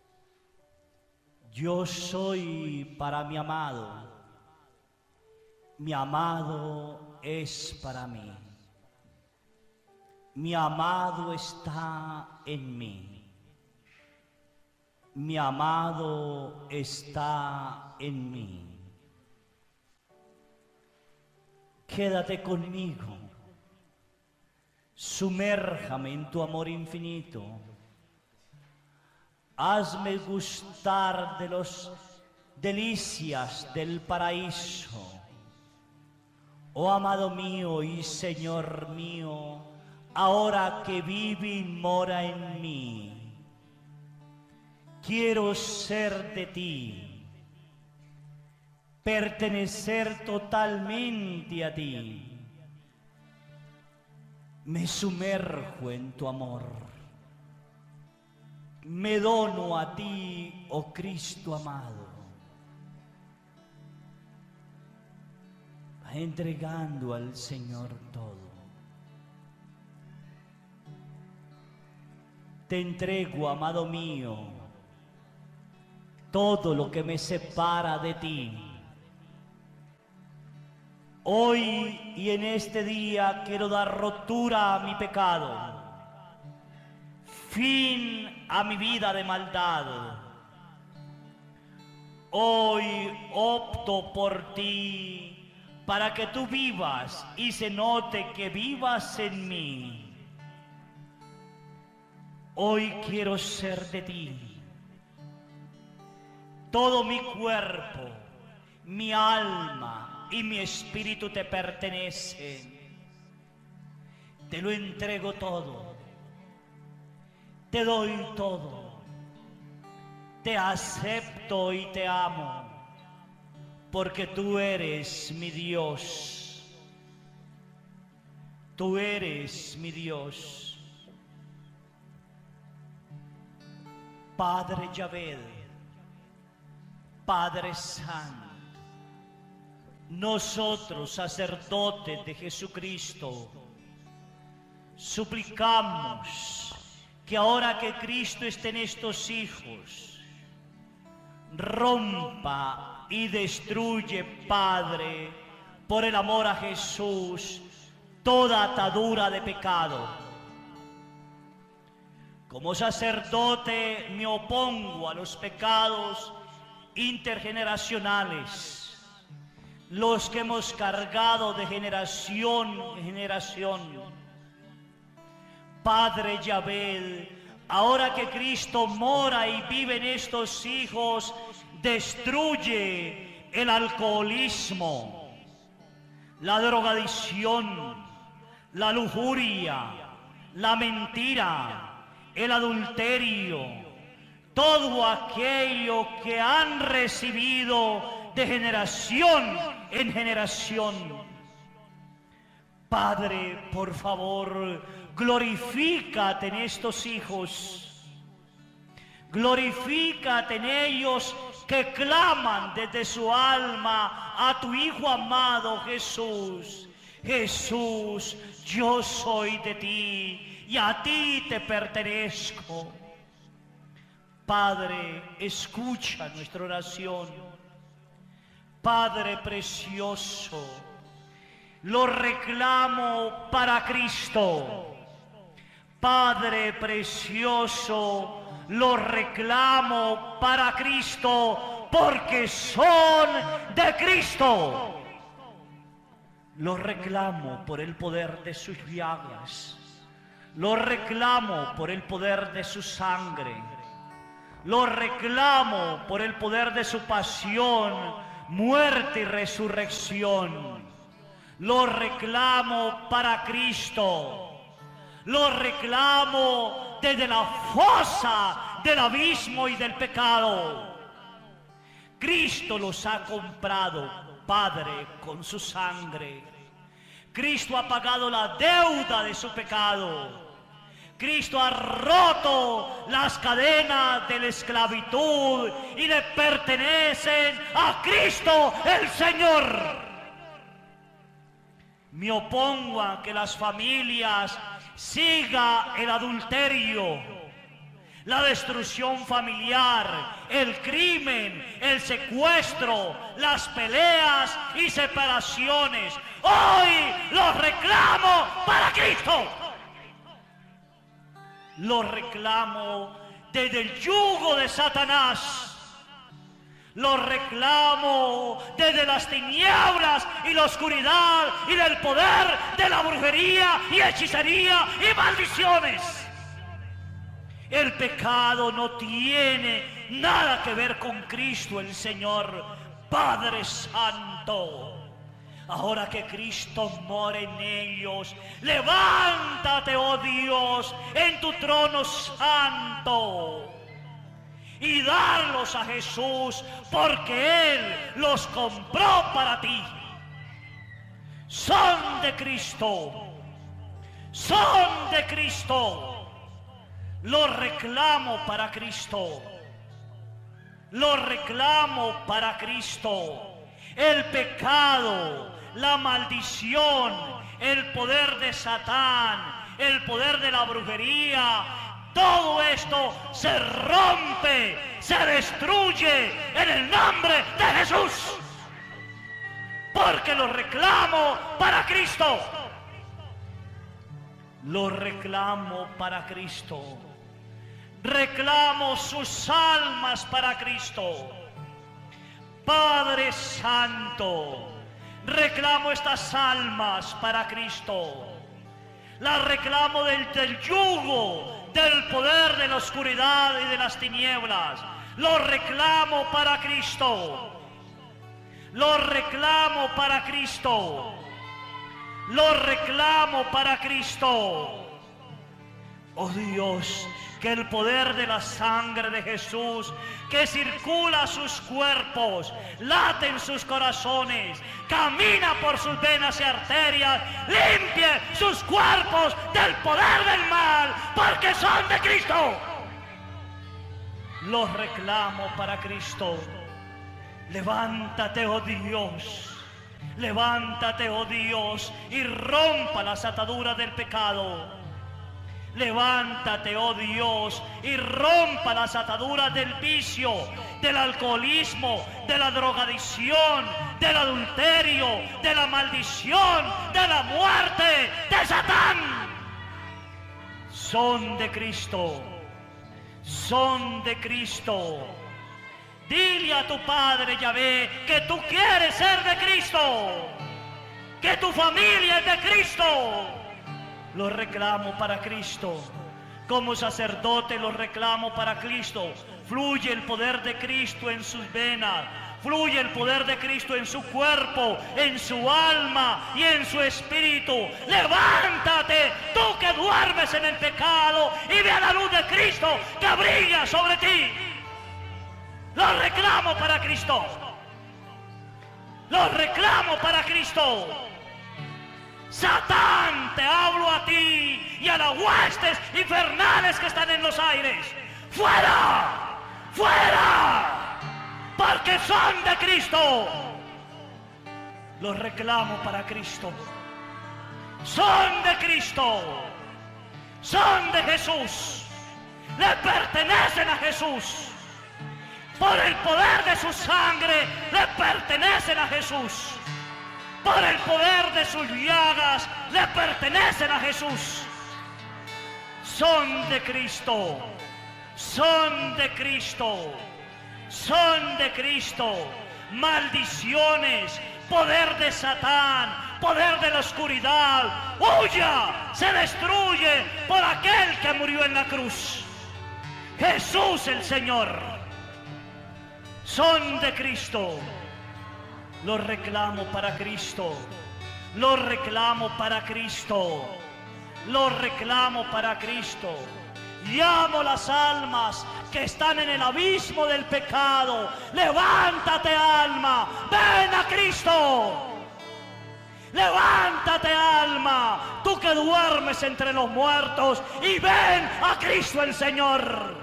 Speaker 3: Yo soy para mi amado, mi amado es para mí, mi amado está en mí, mi amado está en mí. Quédate conmigo, sumérjame en tu amor infinito, hazme gustar de las delicias del paraíso. Oh amado mío y Señor mío, ahora que vive y mora en mí, quiero ser de ti, pertenecer totalmente a ti. Me sumerjo en tu amor. Me dono a ti, oh Cristo amado. Va entregando al Señor todo. Te entrego, amado mío, todo lo que me separa de ti. Hoy y en este día quiero dar rotura a mi pecado, fin a mi vida de maldad. Hoy opto por ti para que tú vivas y se note que vivas en mí. Hoy quiero ser de ti. Todo mi cuerpo, mi alma y mi espíritu te pertenecen. Te lo entrego todo. Te doy todo. Te acepto y te amo, porque tú eres mi Dios. Tú eres mi Dios. Padre Yahvé, Padre Santo, nosotros, sacerdotes de Jesucristo, suplicamos que ahora que Cristo esté en estos hijos, rompa y destruye, Padre, por el amor a Jesús, toda atadura de pecado. Como sacerdote me opongo a los pecados intergeneracionales, los que hemos cargado de generación en generación. Padre Yahvé, ahora que Cristo mora y vive en estos hijos, destruye el alcoholismo, la drogadicción, la lujuria, la mentira, el adulterio, todo aquello que han recibido de generación en generación. Padre, por favor, glorifícate en estos hijos. Glorifícate en ellos que claman desde su alma a tu Hijo amado Jesús. Jesús, yo soy de ti y a ti te pertenezco. Padre, escucha nuestra oración. Padre precioso, lo reclamo para Cristo. Padre precioso, lo reclamo para Cristo, porque son de Cristo. Lo reclamo por el poder de sus llagas. Lo reclamo por el poder de su sangre. Lo reclamo por el poder de su pasión, muerte y resurrección. Lo reclamo para Cristo. Lo reclamo desde la fosa del abismo y del pecado. Cristo los ha comprado, Padre, con su sangre. Cristo ha pagado la deuda de su pecado. Cristo ha roto las cadenas de la esclavitud y le pertenecen a Cristo el Señor. Me opongo a que las familias sigan el adulterio, la destrucción familiar, el crimen, el secuestro, las peleas y separaciones. Hoy los reclamo para Cristo. Los reclamo desde el yugo de Satanás. Los reclamo desde las tinieblas y la oscuridad y del poder de la brujería y hechicería y maldiciones. El pecado no tiene nada que ver con Cristo el Señor, Padre Santo. Ahora que Cristo mora en ellos, levántate, oh Dios, en tu trono santo y darlos a Jesús, porque Él los compró para ti. Son de Cristo, son de Cristo. Los reclamo para Cristo, los reclamo para Cristo. El pecado, la maldición, el poder de Satán, el poder de la brujería, todo esto se rompe, se destruye en el nombre de Jesús. Porque lo reclamo para Cristo. Lo reclamo para Cristo. Reclamo sus almas para Cristo. Padre Santo, reclamo estas almas para Cristo. Las reclamo del, del yugo, del poder de la oscuridad y de las tinieblas. Los reclamo para Cristo. Los reclamo para Cristo. Los reclamo para Cristo. Oh Dios, que el poder de la sangre de Jesús que circula sus cuerpos, late en sus corazones, camina por sus venas y arterias, limpie sus cuerpos del poder del mal, porque son de Cristo. Los reclamo para Cristo. Levántate, oh Dios, levántate, oh Dios, y rompa las ataduras del pecado. Levántate, oh Dios, y rompa las ataduras del vicio, del alcoholismo, de la drogadicción, del adulterio, de la maldición, de la muerte, de Satán. Son de Cristo, son de Cristo. Dile a tu Padre Yahvé que tú quieres ser de Cristo, que tu familia es de Cristo. Los reclamo para Cristo. Como sacerdote los reclamo para Cristo. Fluye el poder de Cristo en sus venas. Fluye el poder de Cristo en su cuerpo, en su alma y en su espíritu. Levántate, tú que duermes en el pecado, y ve a la luz de Cristo que brilla sobre ti. Los reclamo para Cristo. Los reclamo para Cristo. Satán, te hablo a ti y a las huestes infernales que están en los aires. ¡Fuera! ¡Fuera! Porque son de Cristo. Los reclamo para Cristo. Son de Cristo. Son de Jesús. Le pertenecen a Jesús. Por el poder de su sangre le pertenecen a Jesús. Por el poder de sus llagas le pertenecen a Jesús. Son de Cristo, son de Cristo, son de Cristo. Maldiciones, poder de Satán, poder de la oscuridad, huya, se destruye por aquel que murió en la cruz. Jesús el Señor. Son de Cristo. Lo reclamo para Cristo. Lo reclamo para Cristo. Lo reclamo para Cristo. Llamo las almas que están en el abismo del pecado. Levántate, alma. Ven a Cristo. Levántate, alma, tú que duermes entre los muertos, y ven a Cristo el Señor.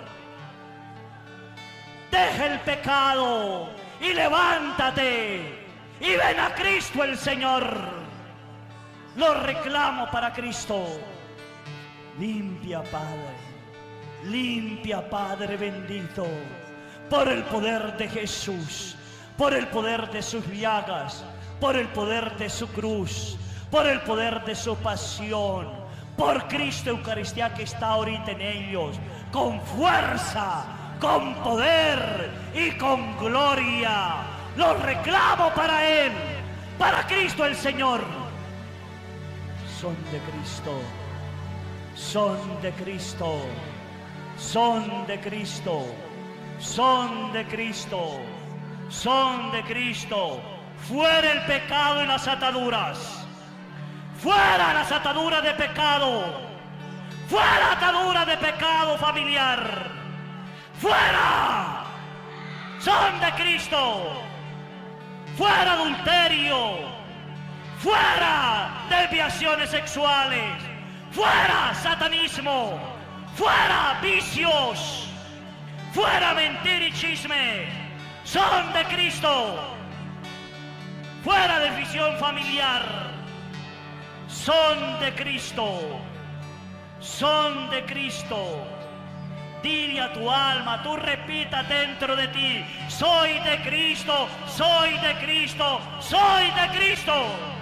Speaker 3: Deja el pecado y levántate y ven a Cristo el Señor. Lo reclamo para Cristo. Limpia, Padre, limpia, Padre bendito, por el poder de Jesús, por el poder de sus llagas, por el poder de su cruz, por el poder de su pasión, por Cristo Eucaristía que está ahorita en ellos, con fuerza, con poder y con gloria. Los reclamo para Él, para Cristo el Señor. Son de Cristo, son de Cristo, son de Cristo, son de Cristo, son de Cristo. Fuera el pecado y las ataduras. Fuera las ataduras de pecado. Fuera atadura de pecado familiar. Fuera. Son de Cristo. Fuera adulterio. Fuera desviaciones sexuales. Fuera satanismo. Fuera vicios. Fuera mentira y chisme. Son de Cristo. Fuera de visión familiar, son de Cristo, son de Cristo. Dile a tu alma, tú repita dentro de ti, soy de Cristo, soy de Cristo, soy de Cristo.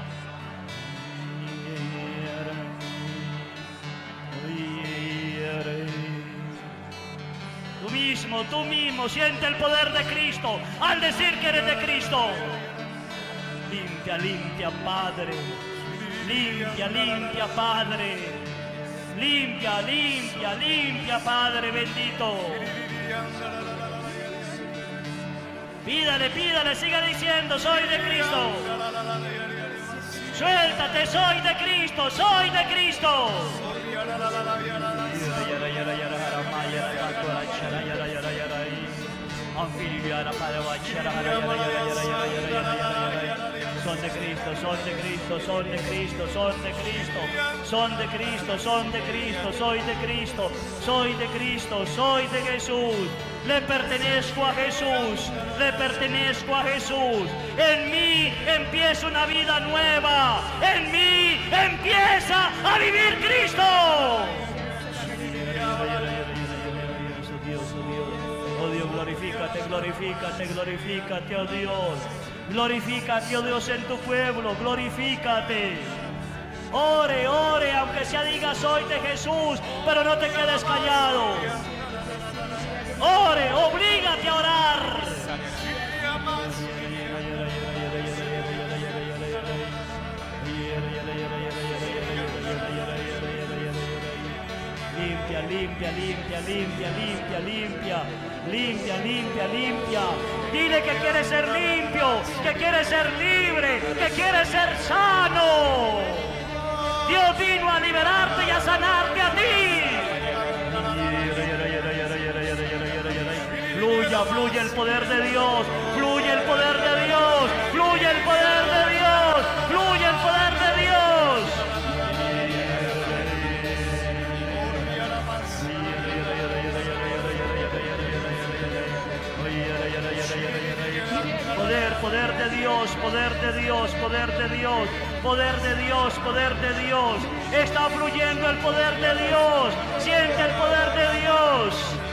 Speaker 3: Tú mismo, tú mismo, siente el poder de Cristo al decir que eres de Cristo. Limpia, limpia, Padre. Limpia, limpia, Padre. Limpia, limpia, limpia, Padre bendito. Pídale, pídale, siga diciendo, soy de Cristo. Suéltate, soy de Cristo, soy de Cristo. Son de Cristo, son de Cristo, son de Cristo, son de Cristo, son de Cristo, son de Cristo, soy de Cristo, soy de Cristo, soy de Jesús, le pertenezco a Jesús, le pertenezco a Jesús, en mí empieza una vida nueva, en mí empieza a vivir Cristo. Oh Dios, glorifícate, glorifícate, glorifícate, oh Dios. Glorifícate, oh Dios, en tu pueblo, glorifícate. Ore, ore, aunque sea diga soy de Jesús, pero no te quedes callado. Ore, oblígate a orar. Limpia, limpia, limpia, limpia, limpia, limpia, limpia, limpia, limpia. Dile que quiere ser limpio, que quiere ser libre, que quiere ser sano. Dios vino a liberarte y a sanarte a ti. Fluya, fluye el poder de Dios, fluye el poder de Dios, fluye el poder de Dios, fluye el poder de Dios. Poder, poder de Dios, poder de Dios, poder de Dios, poder de Dios, poder de Dios. Está fluyendo el poder de Dios. Siente el poder de Dios.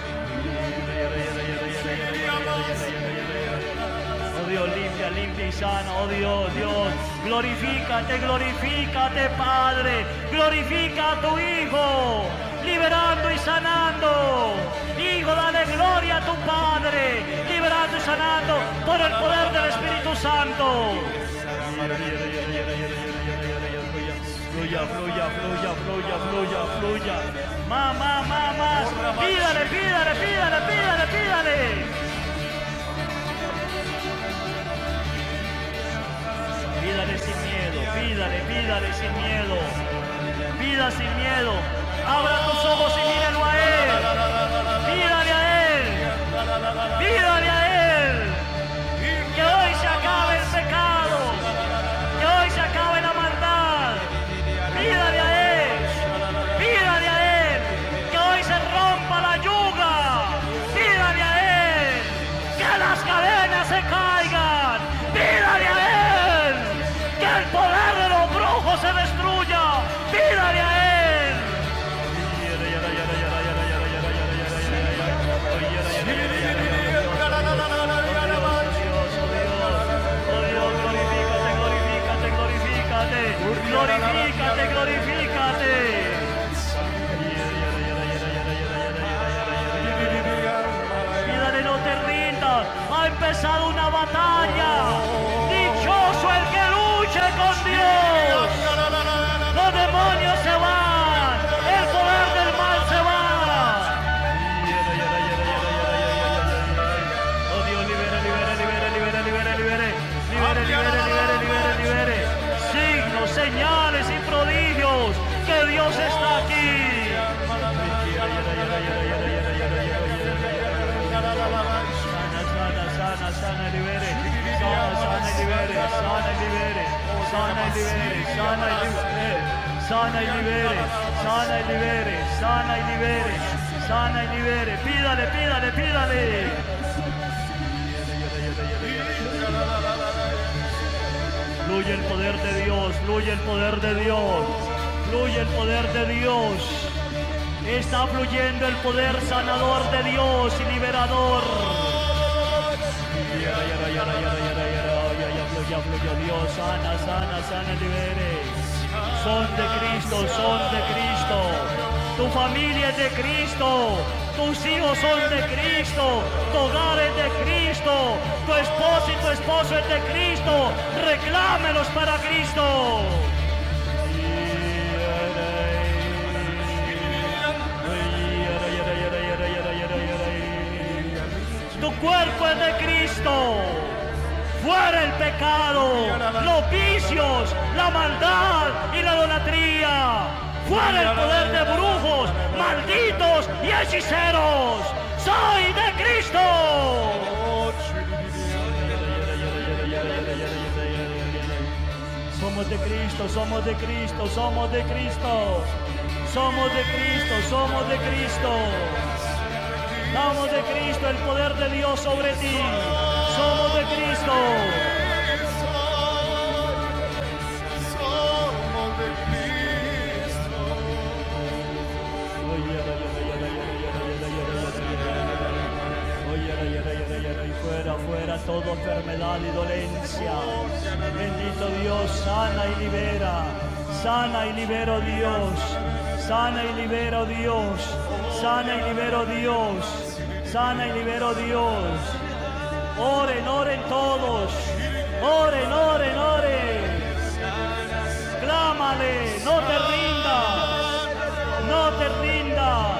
Speaker 3: Oh Dios, limpia, limpia y sana. Oh Dios, Dios, glorifícate, glorifícate, Padre. Glorifica a tu Hijo, liberando y sanando. Hijo, dale gloria a tu Padre, liberando y sanando por el poder del Espíritu Santo. Fluya, fluya, fluya, fluya, fluya, fluya. Más, más, más, más. Pídale, pídale, pídale, pídale, pídale. Pídale sin miedo, pídale, pídale sin miedo. Pida sin miedo. Abra tus ojos y míralo a Él. Pídale a Él. Pídale a Él. Que hoy se acabe el pecado. Que hoy se acabe la maldad. Pídale a Él. Pídale a Él. Que hoy se rompa la yuga. Pídale a Él. Que las cadenas se caigan. Pídale a Él. Que el poder de los brujos se destruya. Pídale a Él. Glorifícate, glorifícate. Pídale, no te rindas. Ha empezado una batalla. Dichoso el que luche con Dios. Los demonios se van. El poder del mal se va. Oh Dios, libere, libere, libere, libere, libere, libere. Libere, libere, libere, libere, libere. Signos, señales y prodigios, que Dios está aquí. Sana, sana, sana, sana, libere. Sana, sana, libere. Sana, libere. Sana, libere. Sana, libere. Sana y libere. Sana y libere. Sana y libere. Sana y libere. Pídale, pídale, pídale. Fluye el poder de Dios, fluye el poder de Dios, fluye el poder de Dios. Está fluyendo el poder sanador de Dios y liberador. Ya fluyó Dios, sana, sana, sana, libere. Son de Cristo, son de Cristo. Tu familia es de Cristo. Tus hijos son de Cristo, tu hogar es de Cristo, tu esposo y tu esposo es de Cristo. Reclámelos para Cristo. Tu cuerpo es de Cristo. Fuera el pecado, los vicios, la maldad y la idolatría. Fuera el poder de brujos, malditos y hechiceros. Soy de Cristo. Somos de Cristo, somos de Cristo, somos de Cristo. Somos de Cristo, somos de Cristo. Damos de Cristo el poder de Dios sobre ti. Somos de Cristo. Fuera, fuera toda enfermedad y dolencia. Bendito Dios, sana y libera. Sana y libero Dios. Sana y libero Dios. Sana y libero Dios. Sana y libero Dios. Oren, oren todos. Oren, oren, oren. Clámale, no te rindas. No te rindas.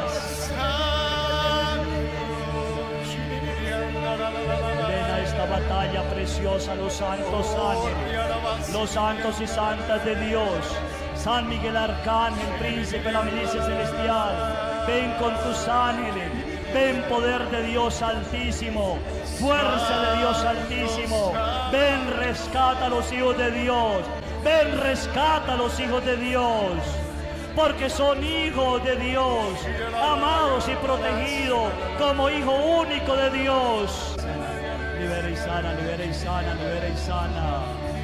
Speaker 3: Esta batalla preciosa, los santos ángeles, los santos y santas de Dios, San Miguel Arcángel, príncipe de la milicia celestial, ven con tus ángeles, ven poder de Dios altísimo, fuerza de Dios altísimo, ven rescata a los hijos de Dios, ven rescata a los hijos de Dios, porque son hijos de Dios, amados y protegidos como hijo único de Dios. Libera y sana, libera y sana, libera y sana.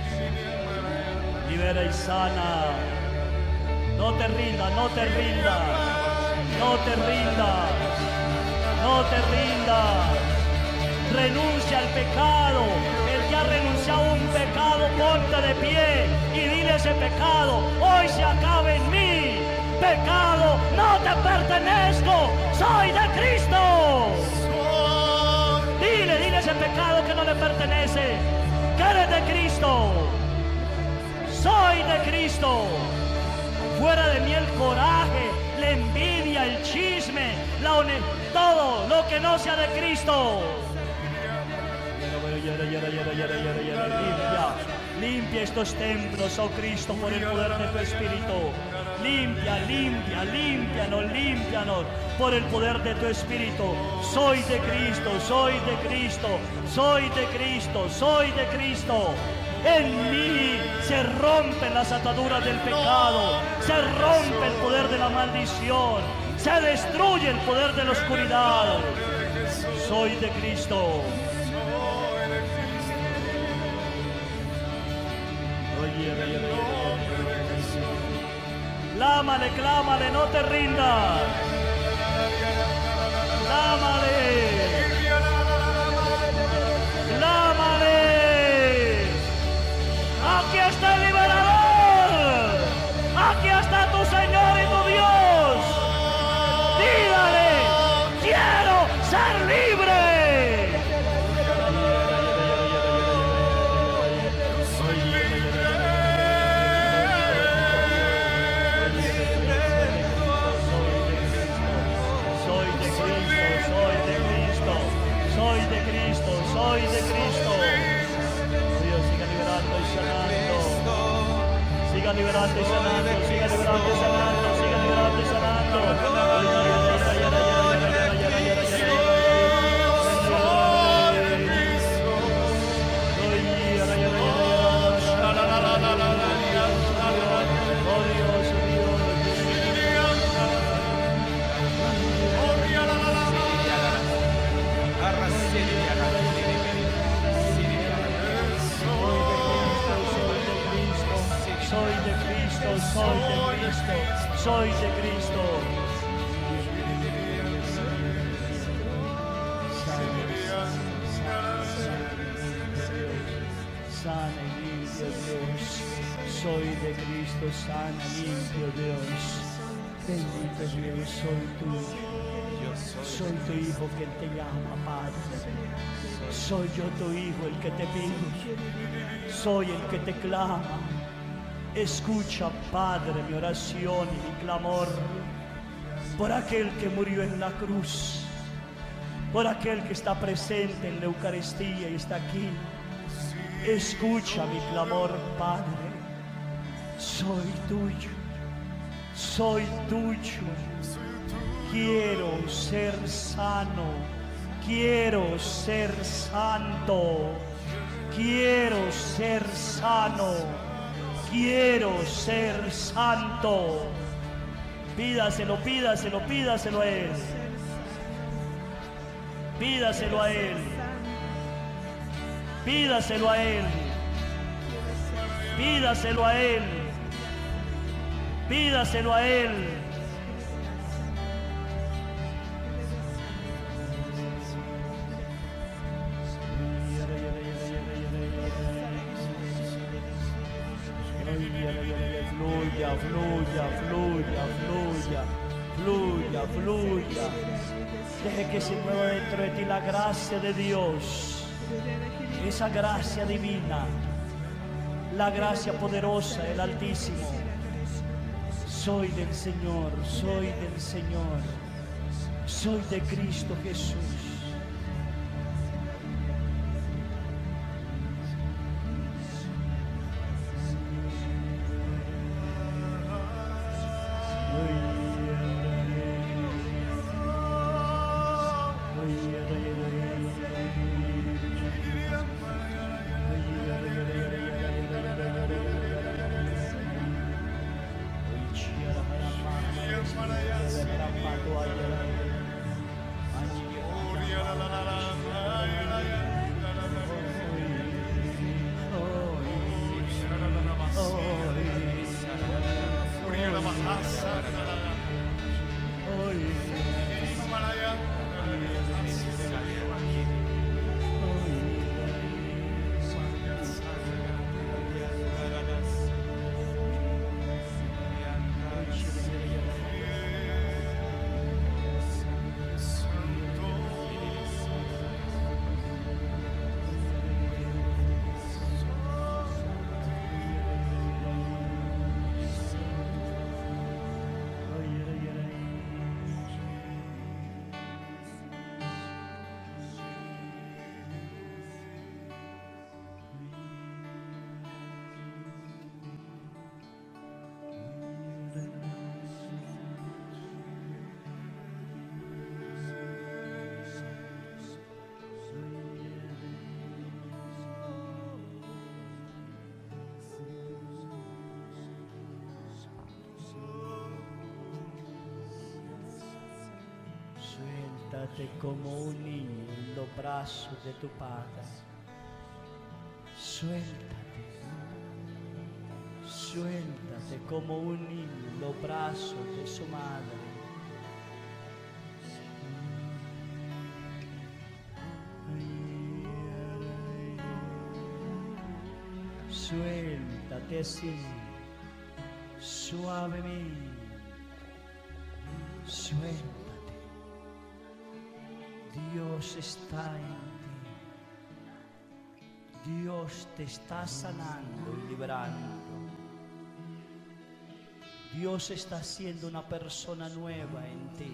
Speaker 3: Libera y sana. No te rindas, no te rindas. No te rindas. No te rindas. Renuncia al pecado. El que ha renunciado a un pecado, ponte de pie y dile ese pecado: hoy se acaba en mí. Pecado, no te pertenezco. Soy de Cristo. Dile, dile ese pecado que no le pertenece, que eres de Cristo. Soy de Cristo. Fuera de mí el coraje, la envidia, el chisme, la honestidad, todo lo que no sea de Cristo. Limpia, Limpia estos templos, oh Cristo, por el poder de tu Espíritu. Limpia, limpia, límpianos, límpianos por el poder de tu Espíritu. Soy de Cristo, soy de Cristo, soy de Cristo, soy de Cristo. En mí se rompen las ataduras del pecado, se rompe el poder de la maldición, se destruye el poder de la oscuridad. Soy de Cristo. Clámale, clámale, no te rindas. Clámale. Clámale. Aquí está el liberador. Aquí está tu Señor y tu Dios. Dígale, quiero ser libre. Soy de Cristo. Dios, siga liberando y sanando. Siga liberando y sanando. Siga liberando y sanando. Siga liberando y Soy de Cristo, soy de Cristo, soy de Cristo. Sana y limpio Dios, soy de Cristo, sana, limpio Dios. Bendito Dios, soy tú, soy tu hijo que te llama, Padre. Soy yo tu hijo el que te pido, soy el que te clama. Escucha, Padre, mi oración y mi clamor por aquel que murió en la cruz, por aquel que está presente en la Eucaristía y está aquí. Escucha mi clamor, Padre. Soy tuyo, soy tuyo. Quiero ser sano, quiero ser santo, quiero ser sano. Quiero ser santo. Pídaselo, pídaselo, pídaselo a Él. Pídaselo a Él. Pídaselo a Él. Pídaselo a Él. Pídaselo a Él. Fluya, fluya, fluya, fluya, fluya, fluya. Deje que se mueva dentro de ti la gracia de Dios, esa gracia divina, la gracia poderosa del Altísimo. Soy del Señor, soy del Señor, soy de Cristo Jesús. Suéltate como un niño en los brazos de tu padre. Suéltate. Suéltate como un niño en los brazos de su madre. Suéltate así, suavemente. Suéltate. Dios está en ti. Dios te está sanando y liberando. Dios está haciendo una persona nueva en ti.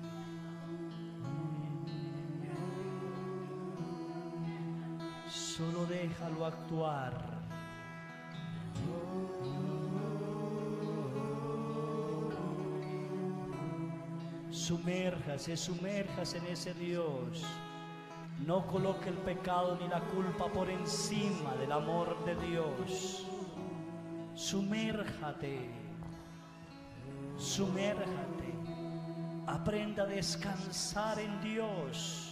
Speaker 3: Solo déjalo actuar. Sumérjase, sumérjase en ese Dios. No coloque el pecado ni la culpa por encima del amor de Dios. Sumérjate, sumérjate. Aprenda a descansar en Dios.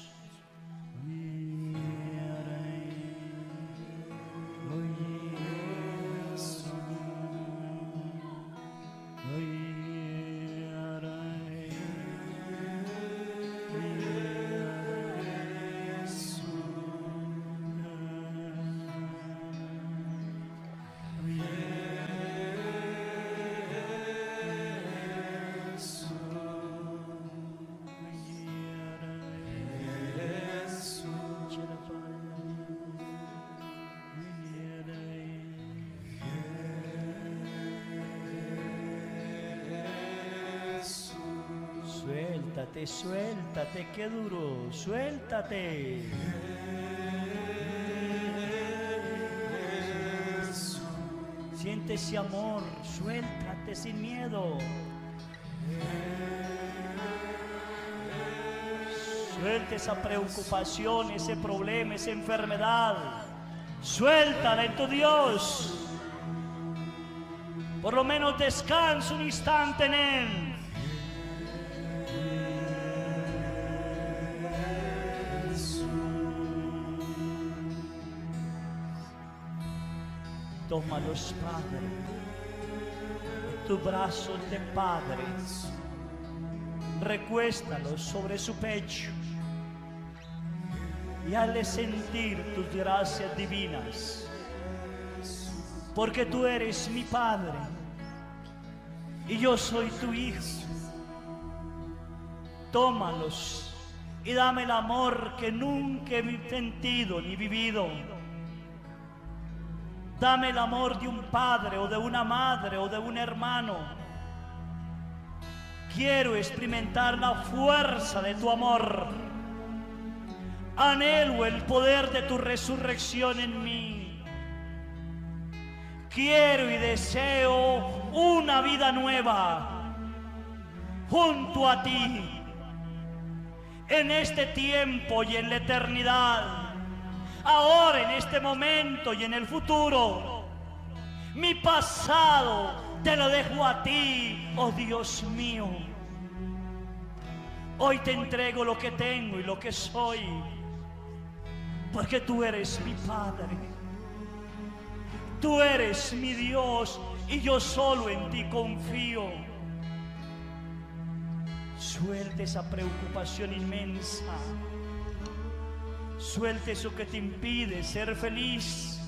Speaker 3: Suéltate, suéltate, qué duro, suéltate. Siente ese amor, suéltate sin miedo. Suelta esa preocupación, ese problema, esa enfermedad. Suéltala en tu Dios. Por lo menos descansa un instante en Él. Toma los padres, tus brazos de padre, recuéstalos sobre su pecho y hazle sentir tus gracias divinas, porque tú eres mi Padre y yo soy tu Hijo. Tómalos y dame el amor que nunca he sentido ni vivido. Dame el amor de un padre o de una madre o de un hermano. Quiero experimentar la fuerza de tu amor. Anhelo el poder de tu resurrección en mí. Quiero y deseo una vida nueva junto a ti en este tiempo y en la eternidad. Ahora, en este momento y en el futuro, mi pasado te lo dejo a ti, oh Dios mío. Hoy te entrego lo que tengo y lo que soy, porque tú eres mi Padre. Tú eres mi Dios y yo solo en ti confío. Suelta esa preocupación inmensa. Suelte eso que te impide ser feliz.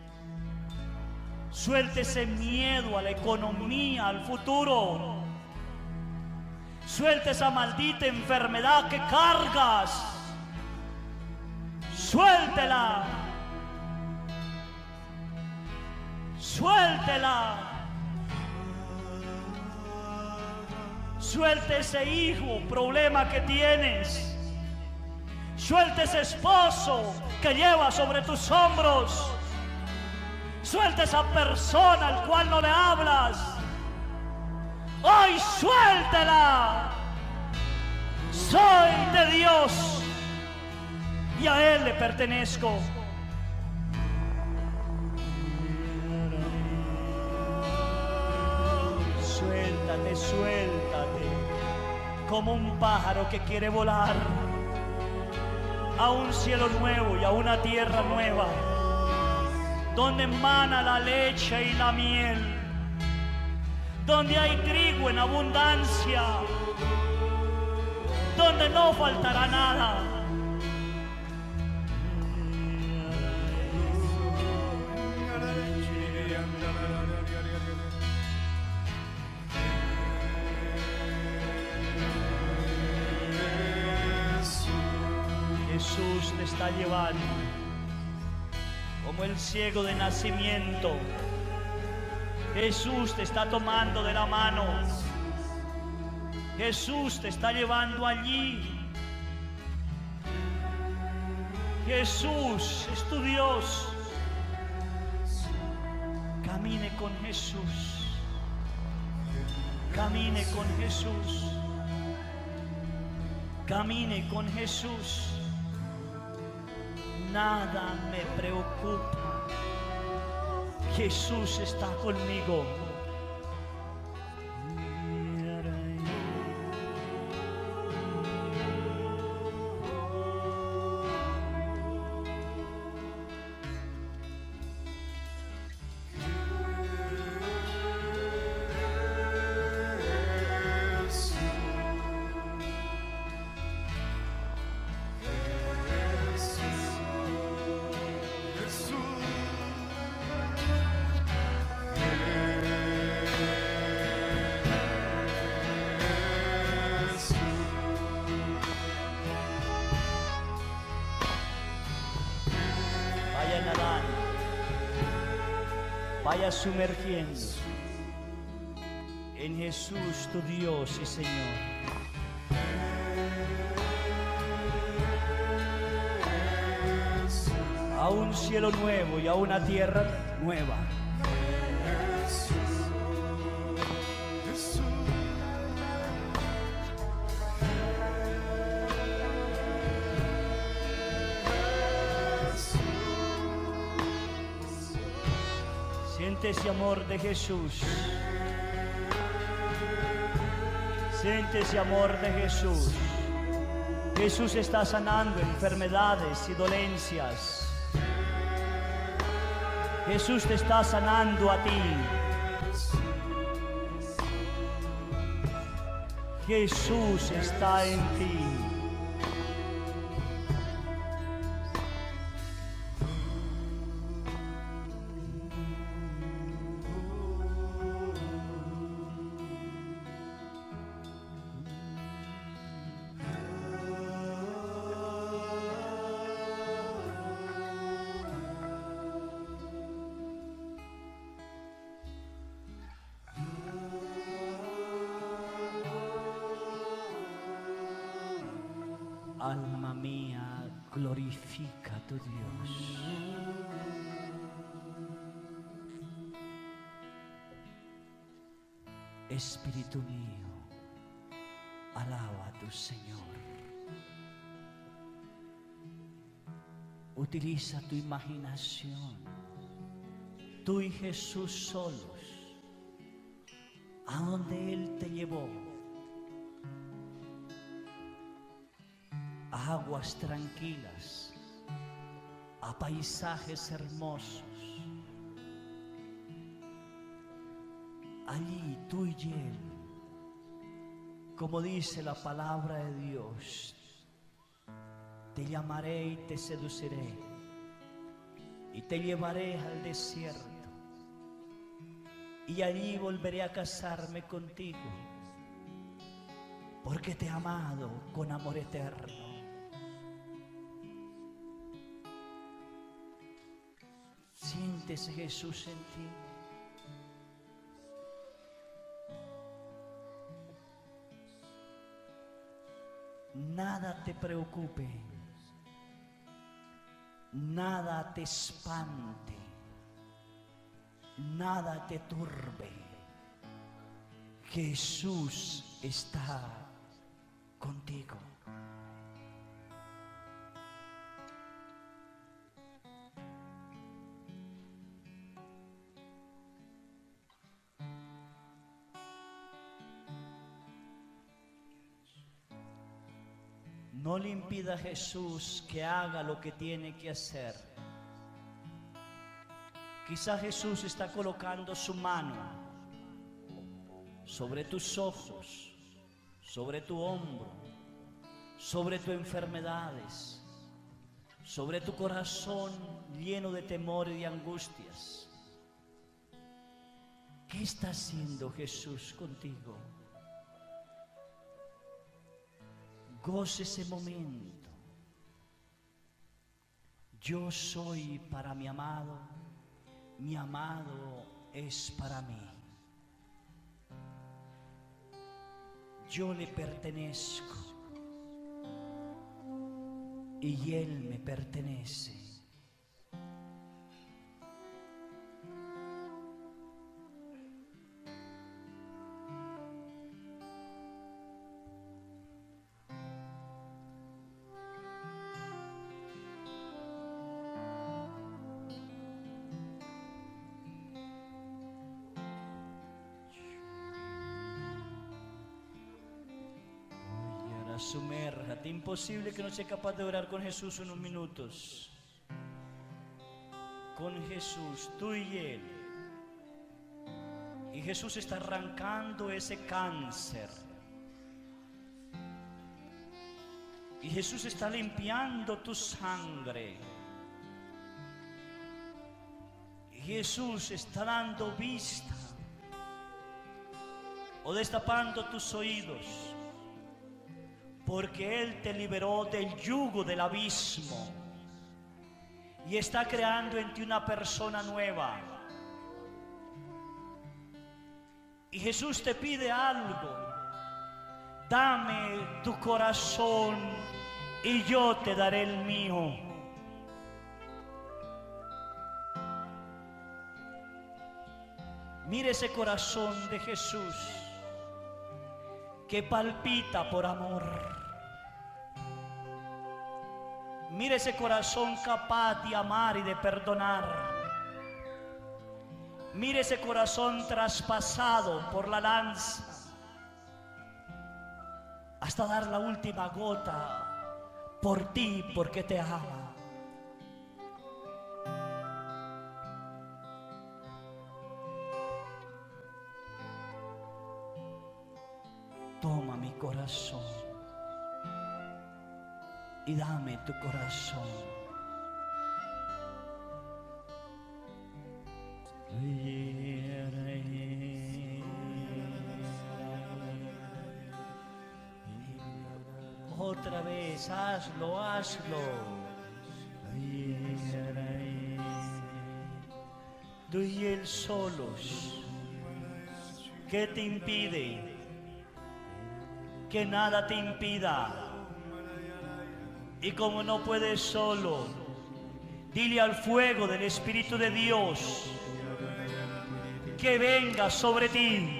Speaker 3: Suelte ese miedo a la economía, al futuro. Suelte esa maldita enfermedad que cargas. Suéltela. Suéltela. Suelte ese hijo, problema que tienes. Suelta ese esposo que lleva sobre tus hombros. Suelta esa persona al cual no le hablas. Hoy suéltela. Soy de Dios y a Él le pertenezco. Suéltate, suéltate. como un pájaro que quiere volar a un cielo nuevo y a una tierra nueva, donde emana la leche y la miel, donde hay trigo en abundancia, donde no faltará nada. Jesús te está llevando como el ciego de nacimiento. Jesús te está tomando de la mano. Jesús te está llevando allí. Jesús es tu Dios. Camine con Jesús. Camine con Jesús. Camine con Jesús. Nada me preocupa. Jesús está conmigo. Vaya sumergiendo en Jesús, tu Dios y Señor. A un cielo nuevo y a una tierra nueva. Siente ese amor de Jesús. Siente ese amor de Jesús. Jesús está sanando enfermedades y dolencias. Jesús te está sanando a ti. Jesús está en ti. Alma mía, glorifica a tu Dios. Espíritu mío, alaba a tu Señor. Utiliza tu imaginación, tú y Jesús solos, a donde Él te llevó. A aguas tranquilas, a paisajes hermosos. Allí tú y Él, como dice la palabra de Dios, te llamaré y te seduciré y te llevaré al desierto y allí volveré a casarme contigo, porque te he amado con amor eterno. Siéntese Jesús en ti. Nada te preocupe, nada te espante, nada te turbe. Jesús está contigo. No le impida a Jesús que haga lo que tiene que hacer. Quizá Jesús está colocando su mano sobre tus ojos, sobre tu hombro, sobre tus enfermedades, sobre tu corazón lleno de temor y de angustias. ¿Qué está haciendo Jesús contigo? Goce ese momento. Yo soy para mi amado, mi amado es para mí. Yo le pertenezco y Él me pertenece. Sumérjate, imposible que no sea capaz de orar con Jesús unos minutos. Con Jesús, tú y Él. Y Jesús está arrancando ese cáncer. Y Jesús está limpiando tu sangre. Y Jesús está dando vista o destapando tus oídos. Porque Él te liberó del yugo del abismo y está creando en ti una persona nueva. Y Jesús te pide algo: dame tu corazón y yo te daré el mío. Mire ese corazón de Jesús que palpita por amor. Mire ese corazón capaz de amar y de perdonar. Mire ese corazón traspasado por la lanza hasta dar la última gota por ti, porque te ama. Toma mi corazón y dame tu corazón. Otra vez, hazlo, hazlo. Tú y Él solos. ¿Qué te impide? Que nada te impida. Y como no puedes solo, dile al fuego del Espíritu de Dios que venga sobre ti,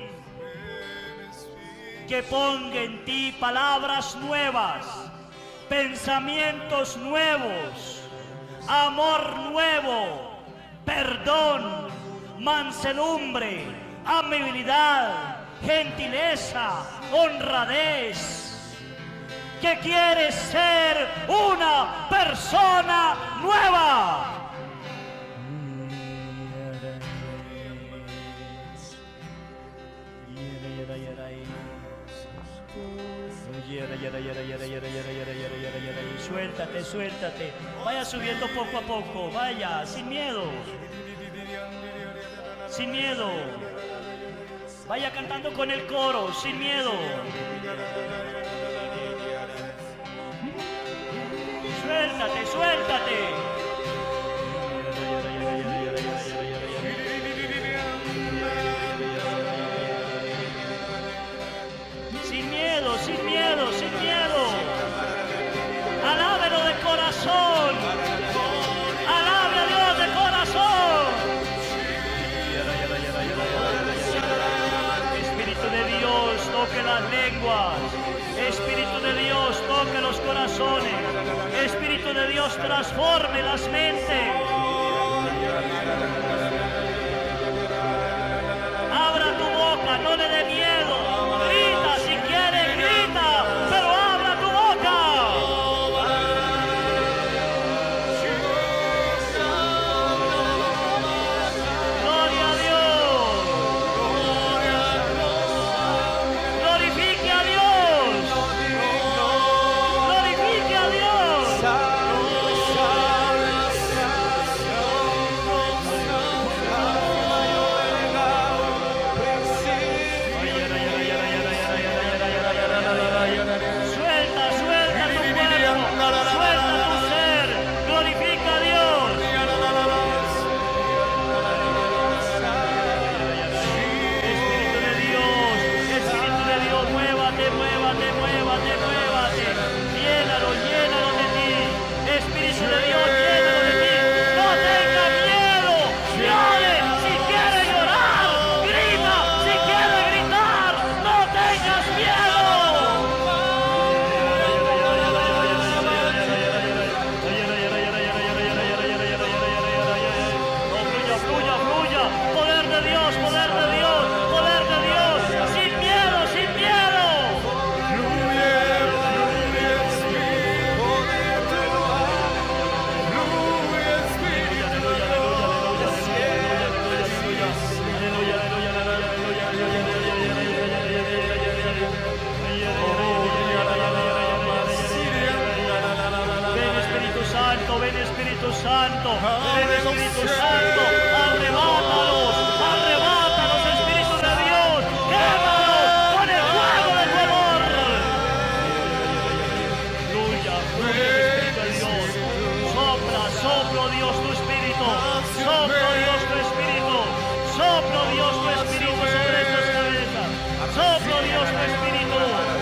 Speaker 3: que ponga en ti palabras nuevas, pensamientos nuevos, amor nuevo, perdón, mansedumbre, amabilidad, gentileza, honradez. Que quieres ser una persona nueva. Suéltate, suéltate. Vaya subiendo poco a poco. Vaya, sin miedo. Sin miedo. Vaya cantando con el coro, sin miedo. Suéltate, suéltate. Sin miedo, sin miedo, sin miedo. Alábelo de corazón. Alabe a Dios de corazón. Espíritu de Dios, toque las lenguas. Espíritu de Dios, toque los corazones. Espíritu de Dios, transforme las mentes. Abra tu boca, no le dé miedo. Grita si quiere, grita, pero abra tu boca. ven Espíritu Santo, ven Espíritu Santo, arrebátalos, arrebátalos, Espíritu de Dios, quémalos con el fuego de tu amor. Fluya, fluya el Espíritu de Dios, sopla, soplo Dios tu Espíritu, soplo Dios tu Espíritu, soplo Dios tu Espíritu sobre estas cabezas, soplo Dios tu Espíritu.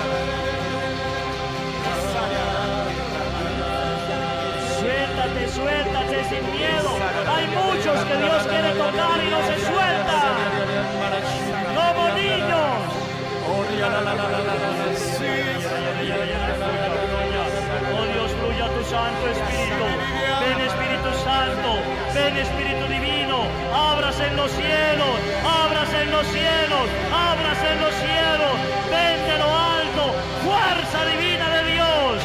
Speaker 3: Suéltate, suéltate sin miedo. Hay muchos que Dios quiere tocar y no se sueltan. Como niños. Oh Dios, fluya tu Santo Espíritu. Ven Espíritu Santo, ven Espíritu Divino. Ábrase en los cielos, ábrase en los cielos, ábrase en los cielos. Ven de lo alto, fuerza divina de Dios.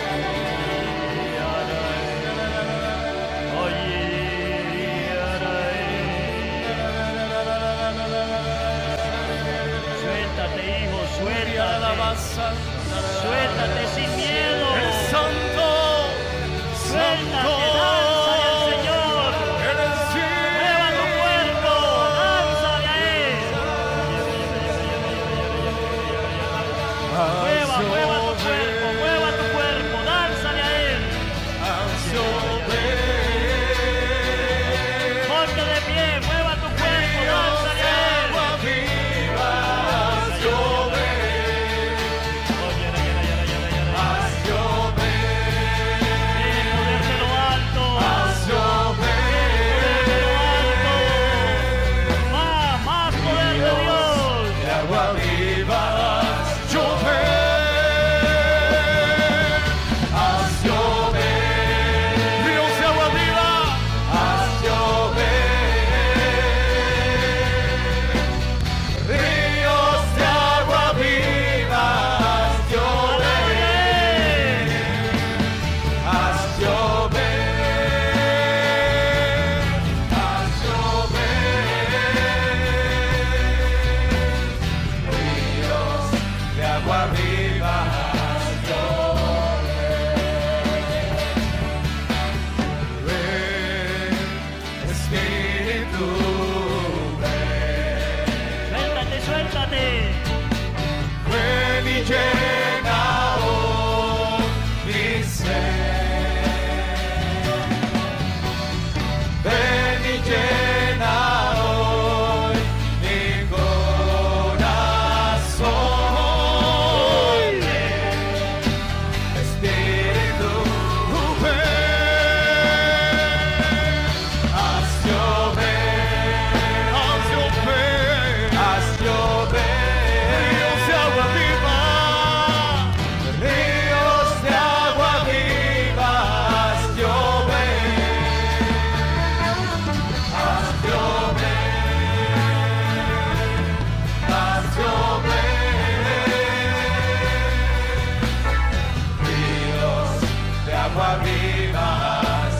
Speaker 3: Suéltate, hijo, suéltate. Suéltate sin miedo.
Speaker 2: Santo,
Speaker 3: Suéltate, dánzale al Señor. Mueva tu cuerpo, dánzale a Él. Mueva, mueva tu cuerpo, mueva tu cuerpo, dánzale a Él. Ponte de pie, mueva tu cuerpo, dánzale a Él. El poder de lo alto. El poder de lo alto. Más, más poder de Dios.
Speaker 2: agua viva, llover, haz llover, ríos de agua viva, haz llover, ríos de agua viva, haz llover, haz llover, haz llover, ríos de agua viva, haz llover. Ven, Espíritu, ven,
Speaker 3: Suéltate, suéltate.
Speaker 2: ven y llena hoy mi ser. Ven y llena hoy mi corazón. Espíritu, ven, haz llover, haz llover, haz llover, ríos de agua viva, ríos de agua viva, haz llover, haz llover, haz llover, ríos de agua viva, haz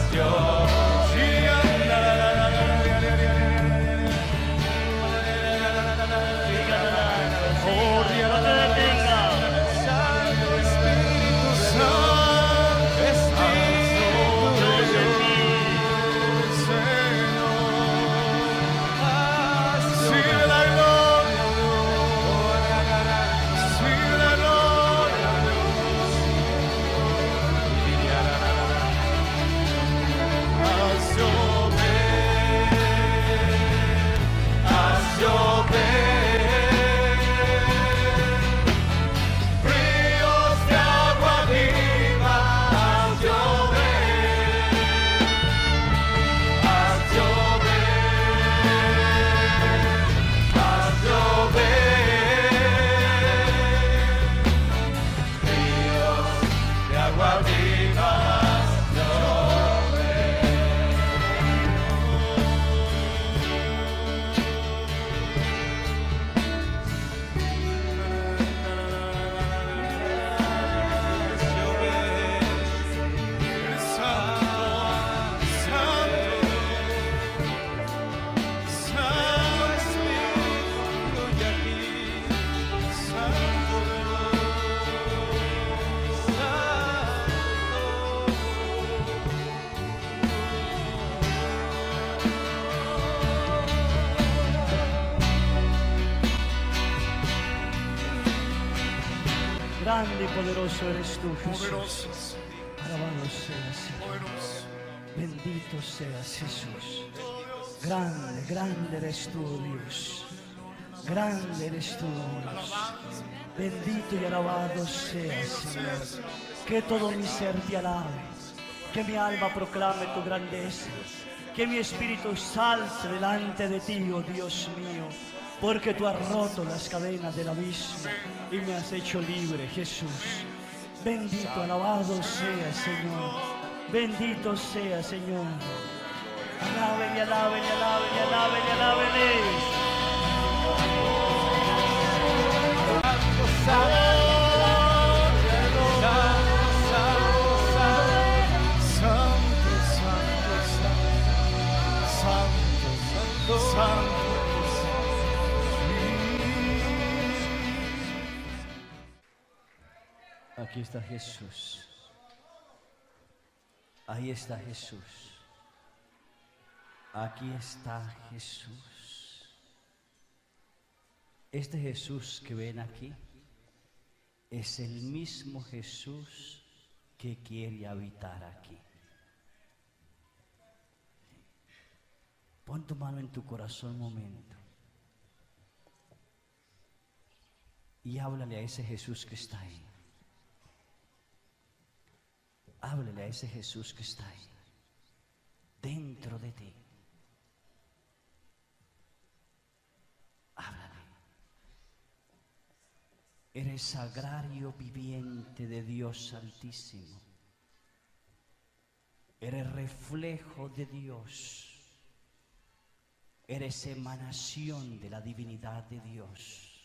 Speaker 3: No te detengas.
Speaker 2: Espíritu Santo, Espíritu
Speaker 3: Dios en mí.
Speaker 2: Señor, sigue la gloria, sigue la gloria,
Speaker 3: grande y poderoso eres tú, Jesús.
Speaker 2: Poderoso.
Speaker 3: Alabado seas, Señor.
Speaker 2: Poderoso.
Speaker 3: Bendito seas, Jesús. Grande, grande eres tú, Dios. Grande eres tú, Dios. Bendito y alabado seas, Señor. Que todo mi ser te alabe. Que mi alma proclame tu grandeza. Que mi espíritu salte delante de ti, oh Dios mío. Porque tú has roto las cadenas del abismo y me has hecho libre, Jesús. Bendito, alabado sea, Señor. Bendito sea, Señor. Alábele, alábele, alábele, alábele, alábele. Aquí está Jesús. Ahí está Jesús. Aquí está Jesús. Este Jesús que ven aquí es el mismo Jesús que quiere habitar aquí. Pon tu mano en tu corazón un momento y háblale a ese Jesús que está ahí. Háblale a ese Jesús que está ahí, dentro de ti. Háblale. Eres sagrario viviente de Dios Altísimo. Eres reflejo de Dios. Eres emanación de la divinidad de Dios.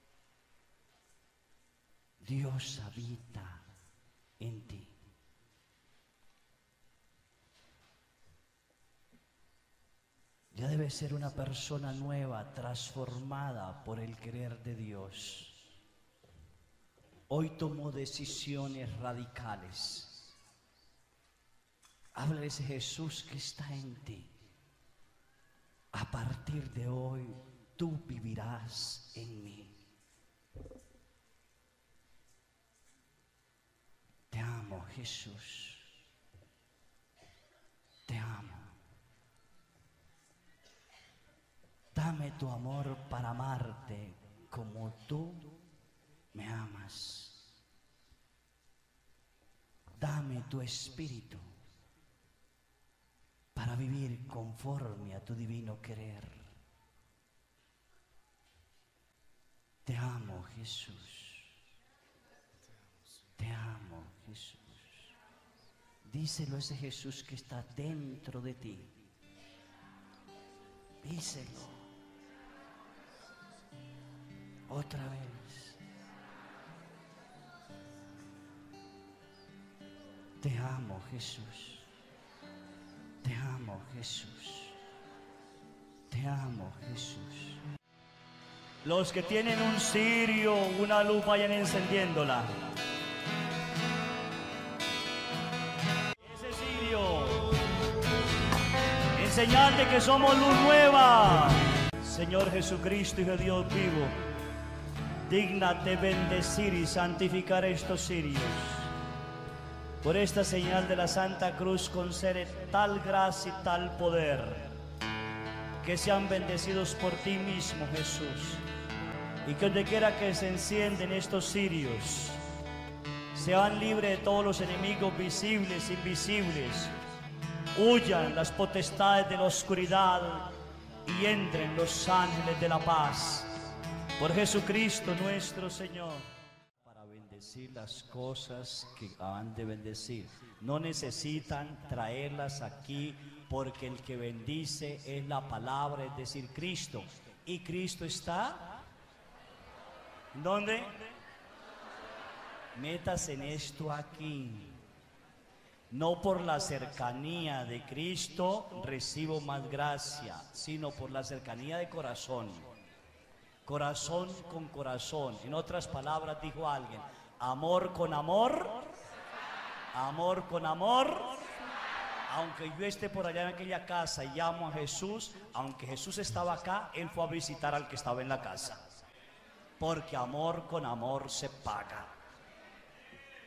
Speaker 3: Dios habita en ti. Ya debes ser una persona nueva, transformada por el querer de Dios. Hoy tomó decisiones radicales. Habla de ese Jesús que está en ti. A partir de hoy, tú vivirás en mí. Te amo, Jesús. Te amo. Dame tu amor para amarte como tú me amas. Dame tu espíritu para vivir conforme a tu divino querer. Te amo, Jesús. Te amo, Jesús. Díselo a ese Jesús que está dentro de ti. Díselo. Otra vez. Te amo, Jesús. Te amo, Jesús. Te amo, Jesús. Los que tienen un cirio, una luz, vayan encendiéndola. Ese cirio, en señal de que somos luz nueva. Señor Jesucristo, Hijo de Dios vivo, dígnate bendecir y santificar estos cirios. Por esta señal de la Santa Cruz concede tal gracia y tal poder, que sean bendecidos por ti mismo, Jesús, y que donde quiera que se encienden estos cirios, sean libres de todos los enemigos visibles e invisibles, huyan las potestades de la oscuridad y entren los ángeles de la paz. Por Jesucristo nuestro Señor. Para bendecir las cosas que han de bendecir. No necesitan traerlas aquí, porque el que bendice es la palabra, es decir, Cristo. Y Cristo está, ¿dónde? Metas en esto aquí. No por la cercanía de Cristo recibo más gracia, sino por la cercanía de corazón. Corazón con corazón. En otras palabras, dijo alguien, amor con amor, amor con amor. Aunque yo esté por allá en aquella casa y llamo a Jesús, aunque Jesús estaba acá, Él fue a visitar al que estaba en la casa. Porque amor con amor se paga.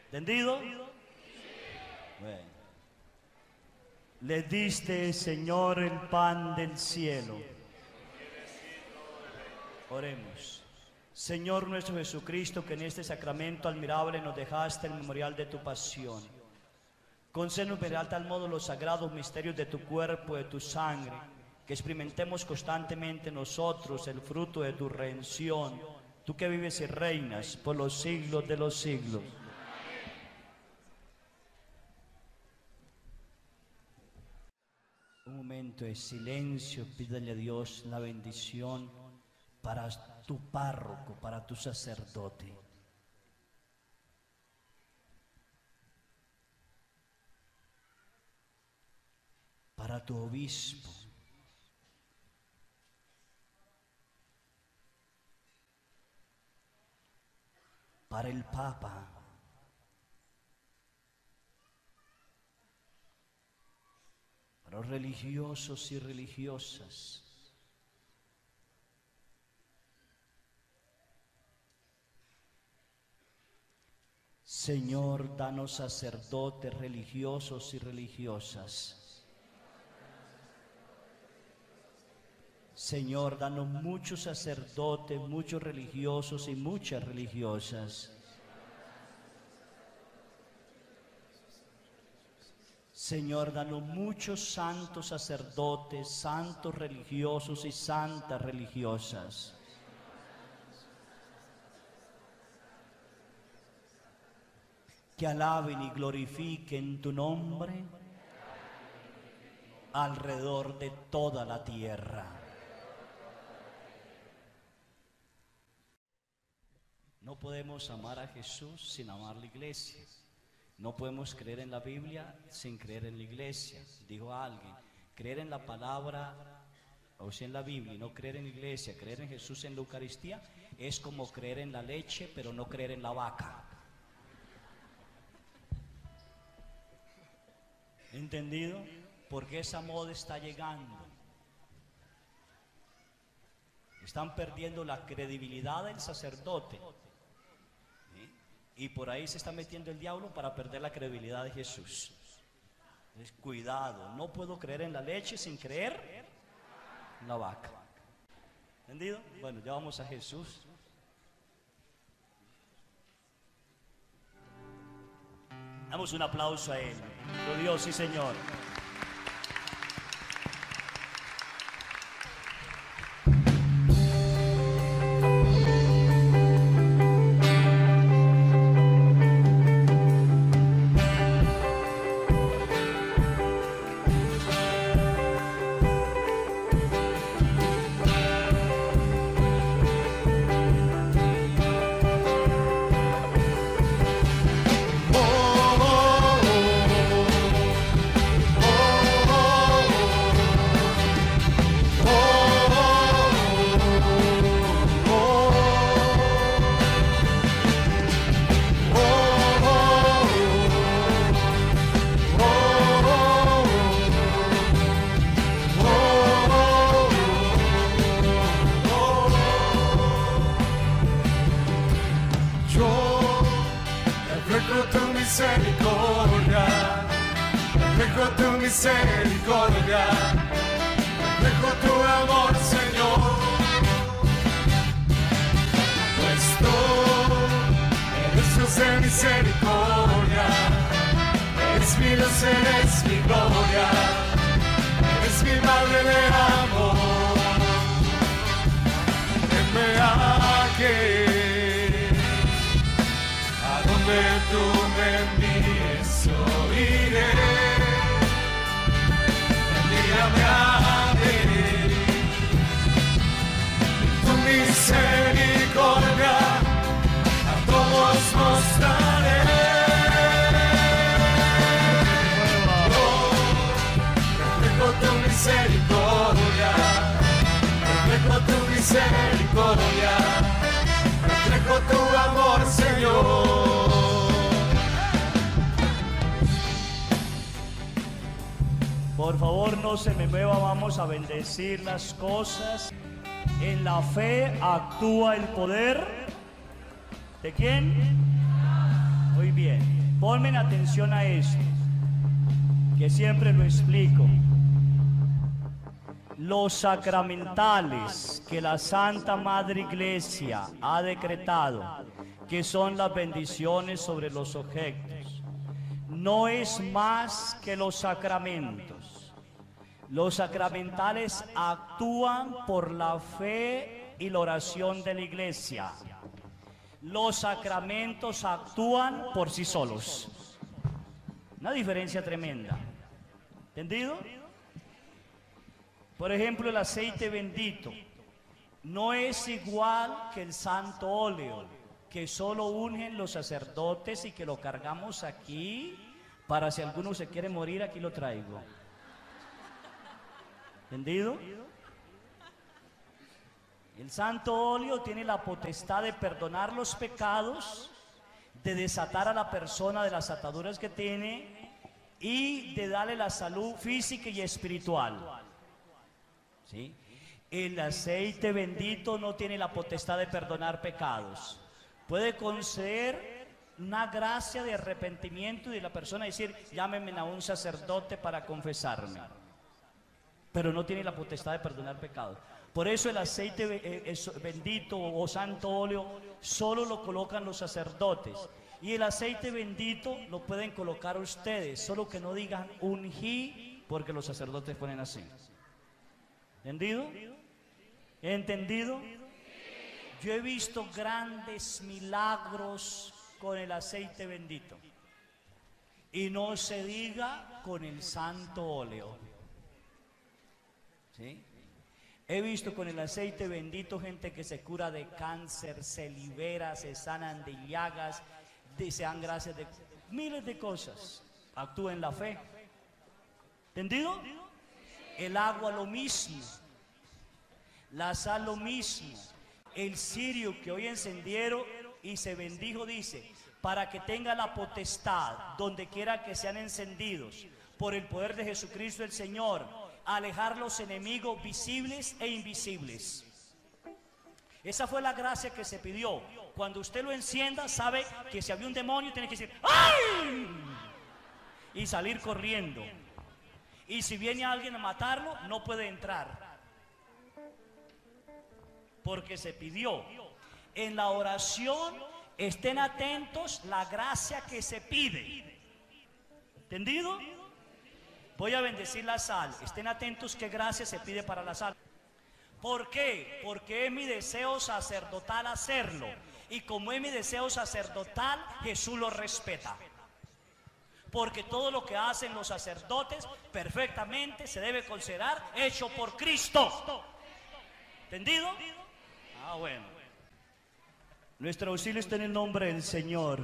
Speaker 3: ¿Entendido? Bueno. Le diste, Señor, el pan del cielo. Oremos. Señor nuestro Jesucristo, que en este sacramento admirable nos dejaste el memorial de tu pasión. Concédenos ver tal modo los sagrados misterios de tu cuerpo y de tu sangre, que experimentemos constantemente nosotros el fruto de tu redención, tú que vives y reinas por los siglos de los siglos. Un momento de silencio, pídele a Dios la bendición para tu párroco, para tu sacerdote. Para tu obispo. Para el Papa. Para los religiosos y religiosas. Señor, danos sacerdotes religiosos y religiosas. Señor, danos muchos sacerdotes, muchos religiosos y muchas religiosas. Señor, danos muchos santos sacerdotes, santos religiosos y santas religiosas. Que alaben y glorifiquen tu nombre alrededor de toda la tierra. No podemos amar a Jesús sin amar la iglesia. No podemos creer en la Biblia sin creer en la iglesia. Dijo alguien, creer en la palabra, o sea en la Biblia, y no creer en la iglesia, creer en Jesús en la Eucaristía, es como creer en la leche, pero no creer en la vaca. ¿Entendido? Porque esa moda está llegando. Están perdiendo la credibilidad del sacerdote. ¿Sí? Y por ahí se está metiendo el diablo para perder la credibilidad de Jesús. Entonces, cuidado, no puedo creer en la leche sin creer en la vaca. ¿Entendido? Bueno, ya vamos a Jesús. Damos un aplauso a Él. Nuestro Dios y Señor.
Speaker 2: misericordia, dejo tu misericordia, dejo tu amor, Señor. Pues tú eres Dios de misericordia, eres mi Dios, eres mi gloria, eres mi madre de amor. Venme aquí, a donde tú me envíes, yo iré. Envíame a ti, tu misericordia a todos mostraré. Yo reflejo tu misericordia, reflejo tu misericordia, reflejo tu amor, Señor.
Speaker 3: Por favor, no se me mueva, vamos a bendecir las cosas. En la fe actúa el poder. ¿De quién? Muy bien. Ponme atención a esto, que siempre lo explico. Los sacramentales que la Santa Madre Iglesia ha decretado, que son las bendiciones sobre los objetos, no es más que los sacramentos. Los sacramentales actúan por la fe y la oración de la Iglesia. Los sacramentos actúan por sí solos. Una diferencia tremenda. ¿Entendido? Por ejemplo, el aceite bendito no es igual que el santo óleo, que solo ungen los sacerdotes y que lo cargamos aquí para si alguno se quiere morir, aquí lo traigo. ¿Entendido? El santo óleo tiene la potestad de perdonar los pecados, de desatar a la persona de las ataduras que tiene y de darle la salud física y espiritual. ¿Sí? El aceite bendito no tiene la potestad de perdonar pecados. Puede conceder una gracia de arrepentimiento y de la persona decir, llámenme a un sacerdote para confesarme. Pero no tiene la potestad de perdonar pecados. Por eso el aceite bendito o santo óleo solo lo colocan los sacerdotes. Y el aceite bendito lo pueden colocar ustedes, solo que no digan ungí, porque los sacerdotes ponen así. ¿Entendido? ¿Entendido? Yo he visto grandes milagros con el aceite bendito. Y no se diga con el santo óleo. ¿Sí? He visto con el aceite bendito gente que se cura de cáncer, se libera, se sanan de llagas, desean gracias de miles de cosas. Actúa en la fe. ¿Entendido? El agua lo mismo, la sal lo mismo. El cirio que hoy encendieron y se bendijo dice, para que tenga la potestad donde quiera que sean encendidos por el poder de Jesucristo el Señor, alejar los enemigos visibles e invisibles. Esa fue la gracia que se pidió. Cuando usted lo encienda, sabe que si había un demonio tiene que decir ¡ay! Y salir corriendo. Y si viene alguien a matarlo, no puede entrar. Porque se pidió. En la oración, estén atentos la gracia que se pide. ¿Entendido? Voy a bendecir la sal. Estén atentos qué gracia se pide para la sal. ¿Por qué? Porque es mi deseo sacerdotal hacerlo. Y como es mi deseo sacerdotal, Jesús lo respeta. Porque todo lo que hacen los sacerdotes perfectamente se debe considerar hecho por Cristo. ¿Entendido? Ah, bueno. Nuestro auxilio está en el nombre del Señor.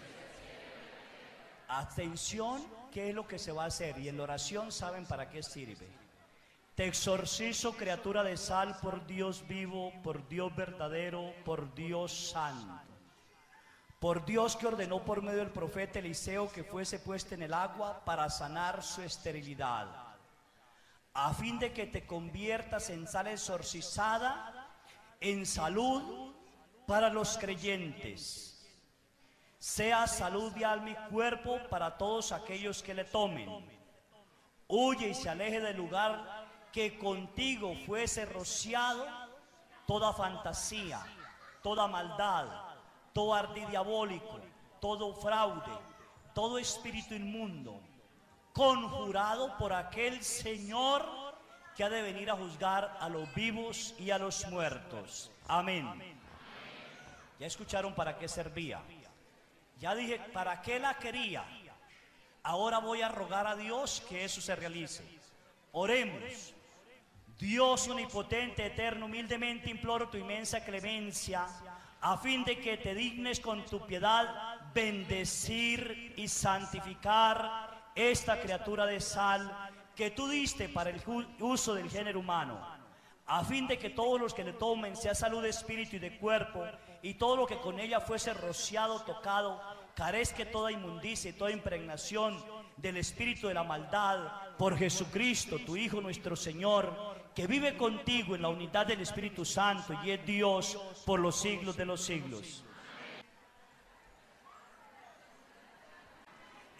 Speaker 3: Atención, ¿qué es lo que se va a hacer? Y en la oración saben para qué sirve. Te exorcizo, criatura de sal, por Dios vivo, por Dios verdadero, por Dios santo. Por Dios que ordenó por medio del profeta Eliseo que fuese puesta en el agua para sanar su esterilidad, a fin de que te conviertas en sal exorcizada, en salud para los creyentes, sea salud de alma y cuerpo para todos aquellos que le tomen. Huye y se aleje del lugar, que contigo fuese rociado toda fantasía, toda maldad, todo ardid diabólico, todo fraude, todo espíritu inmundo, conjurado por aquel Señor que ha de venir a juzgar a los vivos y a los muertos. Amén. Ya escucharon para qué servía. Ya dije para qué la quería. Ahora voy a rogar a Dios que eso se realice. Oremos. Dios omnipotente, eterno, humildemente imploro tu inmensa clemencia, a fin de que te dignes con tu piedad bendecir y santificar esta criatura de sal que tú diste para el uso del género humano, a fin de que todos los que le tomen sea salud de espíritu y de cuerpo, y todo lo que con ella fuese rociado, tocado, carezca toda inmundicia y toda impregnación del espíritu de la maldad, por Jesucristo, tu Hijo nuestro Señor, que vive contigo en la unidad del Espíritu Santo y es Dios por los siglos de los siglos.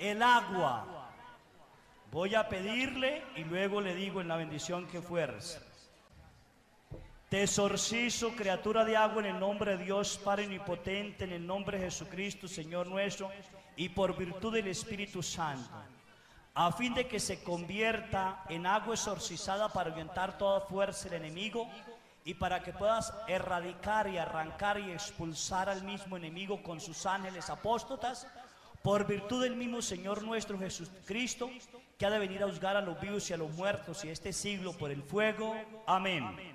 Speaker 3: el agua. Voy a pedirle y luego le digo en la bendición que fueres. Te exorcizo, criatura de agua, en el nombre de Dios Padre Omnipotente, en el nombre de Jesucristo, Señor nuestro, y por virtud del Espíritu Santo, a fin de que se convierta en agua exorcizada para ahuyentar toda fuerza del enemigo y para que puedas erradicar y arrancar y expulsar al mismo enemigo con sus ángeles apóstatas, por virtud del mismo Señor nuestro Jesucristo, que ha de venir a juzgar a los vivos y a los muertos y este siglo por el fuego. Amén.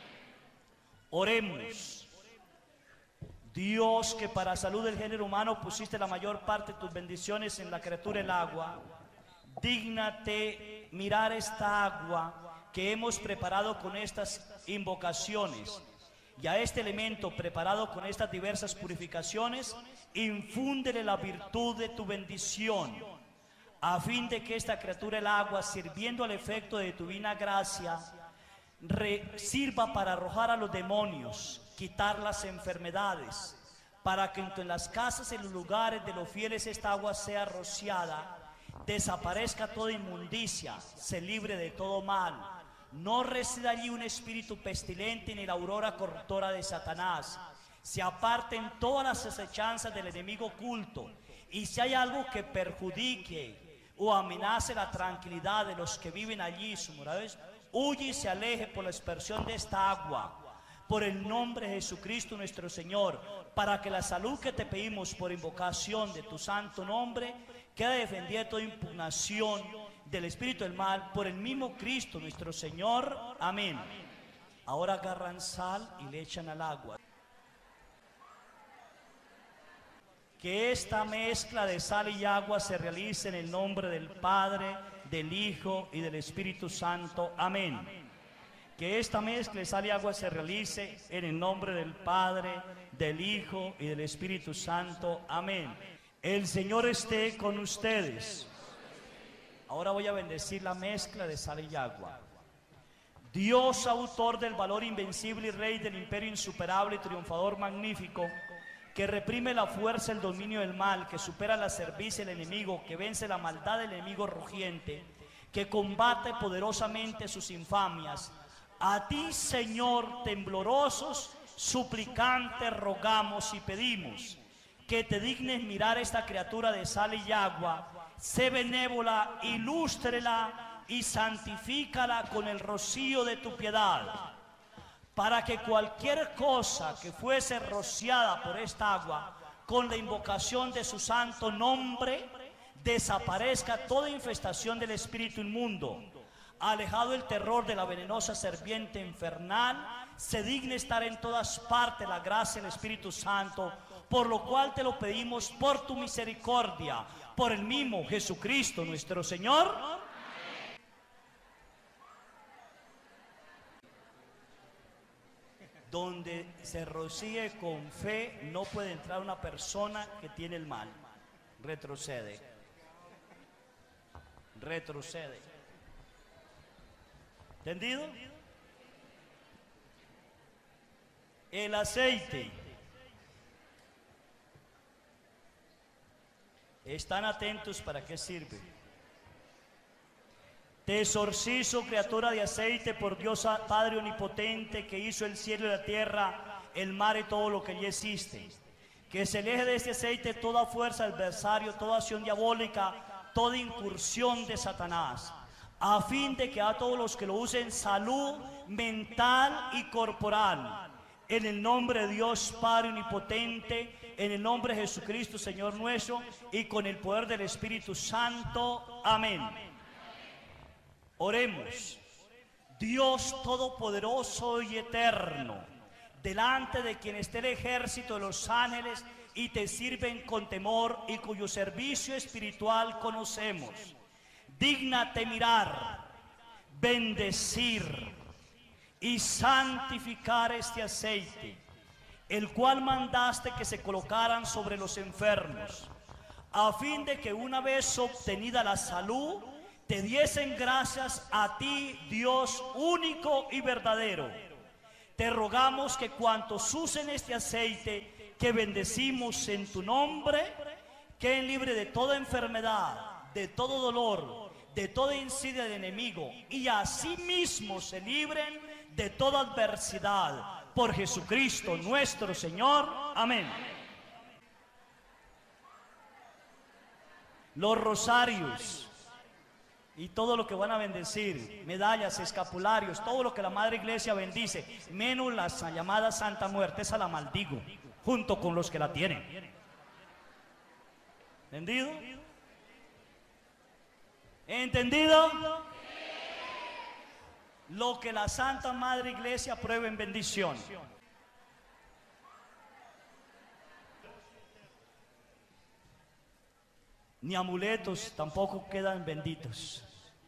Speaker 3: Oremos. Dios, que para salud del género humano pusiste la mayor parte de tus bendiciones en la criatura del agua, dígnate mirar esta agua que hemos preparado con estas invocaciones, y a este elemento preparado con estas diversas purificaciones, infúndele la virtud de tu bendición, a fin de que esta criatura del agua, sirviendo al efecto de tu divina gracia, Re, sirva para arrojar a los demonios, quitar las enfermedades, para que en las casas y los lugares de los fieles esta agua sea rociada, desaparezca toda inmundicia, se libre de todo mal, no resida allí un espíritu pestilente ni la aurora corruptora de Satanás, se aparten todas las acechanzas del enemigo oculto, y si hay algo que perjudique o amenace la tranquilidad de los que viven allí, su morada, huye y se aleje por la aspersión de esta agua, por el nombre de Jesucristo nuestro Señor, para que la salud que te pedimos por invocación de tu santo nombre quede defendida de toda impugnación del espíritu del mal, por el mismo Cristo nuestro Señor. Amén. Ahora agarran sal y le echan al agua. Que esta mezcla de sal y agua se realice en el nombre del Padre, del Hijo y del Espíritu Santo. Amén. Que esta mezcla de sal y agua se realice en el nombre del Padre, del Hijo y del Espíritu Santo. Amén. El Señor esté con ustedes. Ahora voy a bendecir la mezcla de sal y agua. Dios, autor del valor invencible y Rey del imperio insuperable y triunfador magnífico, que reprime la fuerza, el dominio del mal, que supera la cerviz del enemigo, que vence la maldad del enemigo rugiente, que combate poderosamente sus infamias. A ti, Señor, temblorosos, suplicantes, rogamos y pedimos que te dignes mirar esta criatura de sal y agua, sé benévola, ilústrela y santifícala con el rocío de tu piedad, para que cualquier cosa que fuese rociada por esta agua, con la invocación de su santo nombre, desaparezca toda infestación del espíritu inmundo, alejado el terror de la venenosa serpiente infernal, se digne estar en todas partes la gracia del Espíritu Santo, por lo cual te lo pedimos por tu misericordia, por el mismo Jesucristo nuestro Señor. Donde se rocíe con fe no puede entrar una persona que tiene el mal. Retrocede. Retrocede. ¿Entendido? El aceite. ¿Están atentos para qué sirve? Te exorcizo, criatura de aceite, por Dios Padre Omnipotente, que hizo el cielo y la tierra, el mar y todo lo que allí existe. Que se aleje de este aceite toda fuerza adversario, toda acción diabólica, toda incursión de Satanás, a fin de que a todos los que lo usen salud mental y corporal. En el nombre de Dios Padre Omnipotente, en el nombre de Jesucristo Señor nuestro, y con el poder del Espíritu Santo. Amén. Oremos. Dios Todopoderoso y Eterno, delante de quien esté el ejército de los ángeles y te sirven con temor y cuyo servicio espiritual conocemos, dígnate mirar, bendecir y santificar este aceite, el cual mandaste que se colocaran sobre los enfermos, a fin de que una vez obtenida la salud, te diesen gracias a ti, Dios único y verdadero. Te rogamos que cuantos usen este aceite que bendecimos en tu nombre, queden libres de toda enfermedad, de todo dolor, de toda insidia del enemigo, y asimismo se libren de toda adversidad, por Jesucristo nuestro Señor. Amén. Los rosarios y todo lo que van a bendecir, medallas, escapularios, todo lo que la Madre Iglesia bendice, menos la llamada Santa Muerte, esa la maldigo, junto con los que la tienen. ¿Entendido? ¿Entendido? Lo que la Santa Madre Iglesia aprueba en bendición. Ni amuletos tampoco quedan benditos.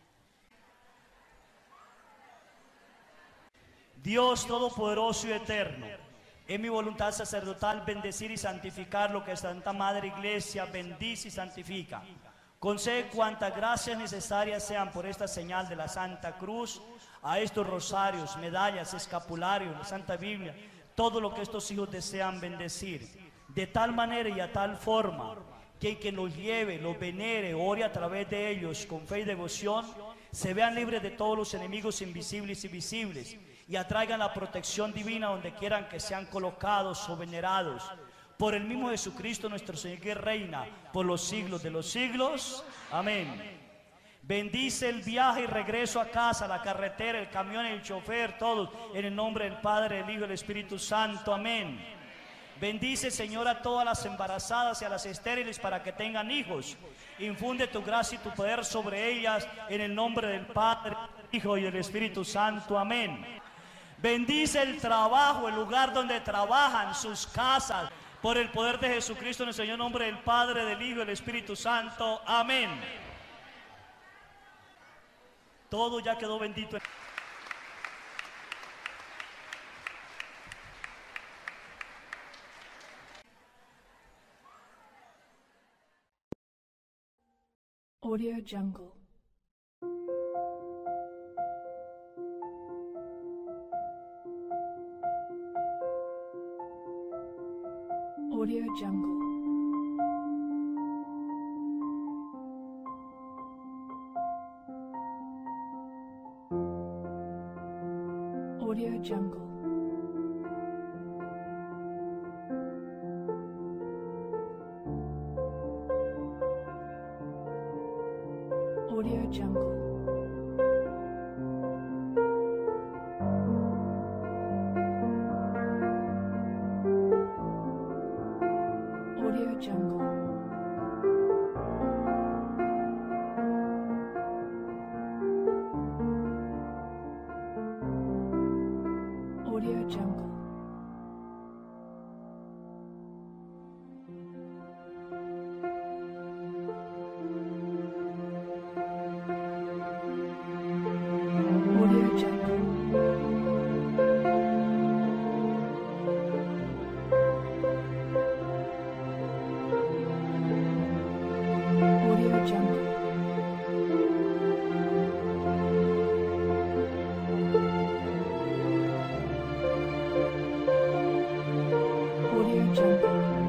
Speaker 3: Dios Todopoderoso y Eterno, es mi voluntad sacerdotal bendecir y santificar lo que Santa Madre Iglesia bendice y santifica. Concede cuantas gracias necesarias sean por esta señal de la Santa Cruz, a estos rosarios, medallas, escapularios, la Santa Biblia, todo lo que estos hijos desean bendecir, de tal manera y a tal forma que el que los lleve, los venere, ore a través de ellos con fe y devoción, se vean libres de todos los enemigos invisibles y visibles, y atraigan la protección divina donde quieran que sean colocados o venerados. Por el mismo Jesucristo nuestro Señor, que reina por los siglos de los siglos. Amén. Bendice el viaje y regreso a casa, la carretera, el camión, el chofer, todos, en el nombre del Padre, del Hijo y del Espíritu Santo. Amén. Bendice, Señor, a todas las embarazadas y a las estériles para que tengan hijos. Infunde tu gracia y tu poder sobre ellas, en el nombre del Padre, del Hijo y del Espíritu Santo. Amén. Bendice el trabajo, el lugar donde trabajan, sus casas, por el poder de Jesucristo, en el Señor, nombre del Padre, del Hijo y del Espíritu Santo. Amén. Todo ya quedó bendito.
Speaker 4: Audio Jungle. Audio Jungle. Audio Jungle. Audio Jungle. Audio Jungle. Audio Jungle. Audio Jungle. Audio Jungle. Audio Jungle.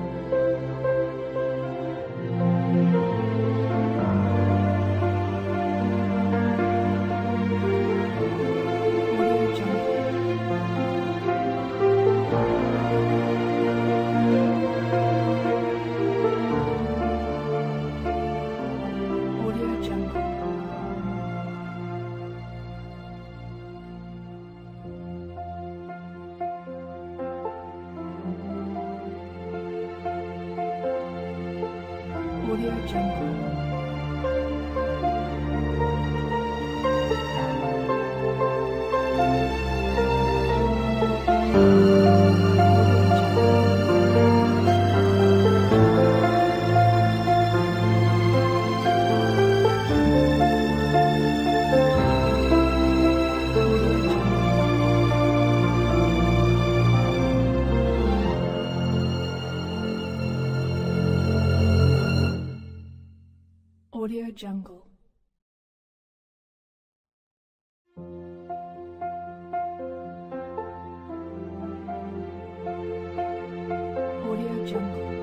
Speaker 4: Audio Jungle. Audio Jungle. Audio Jungle. Audio Jungle.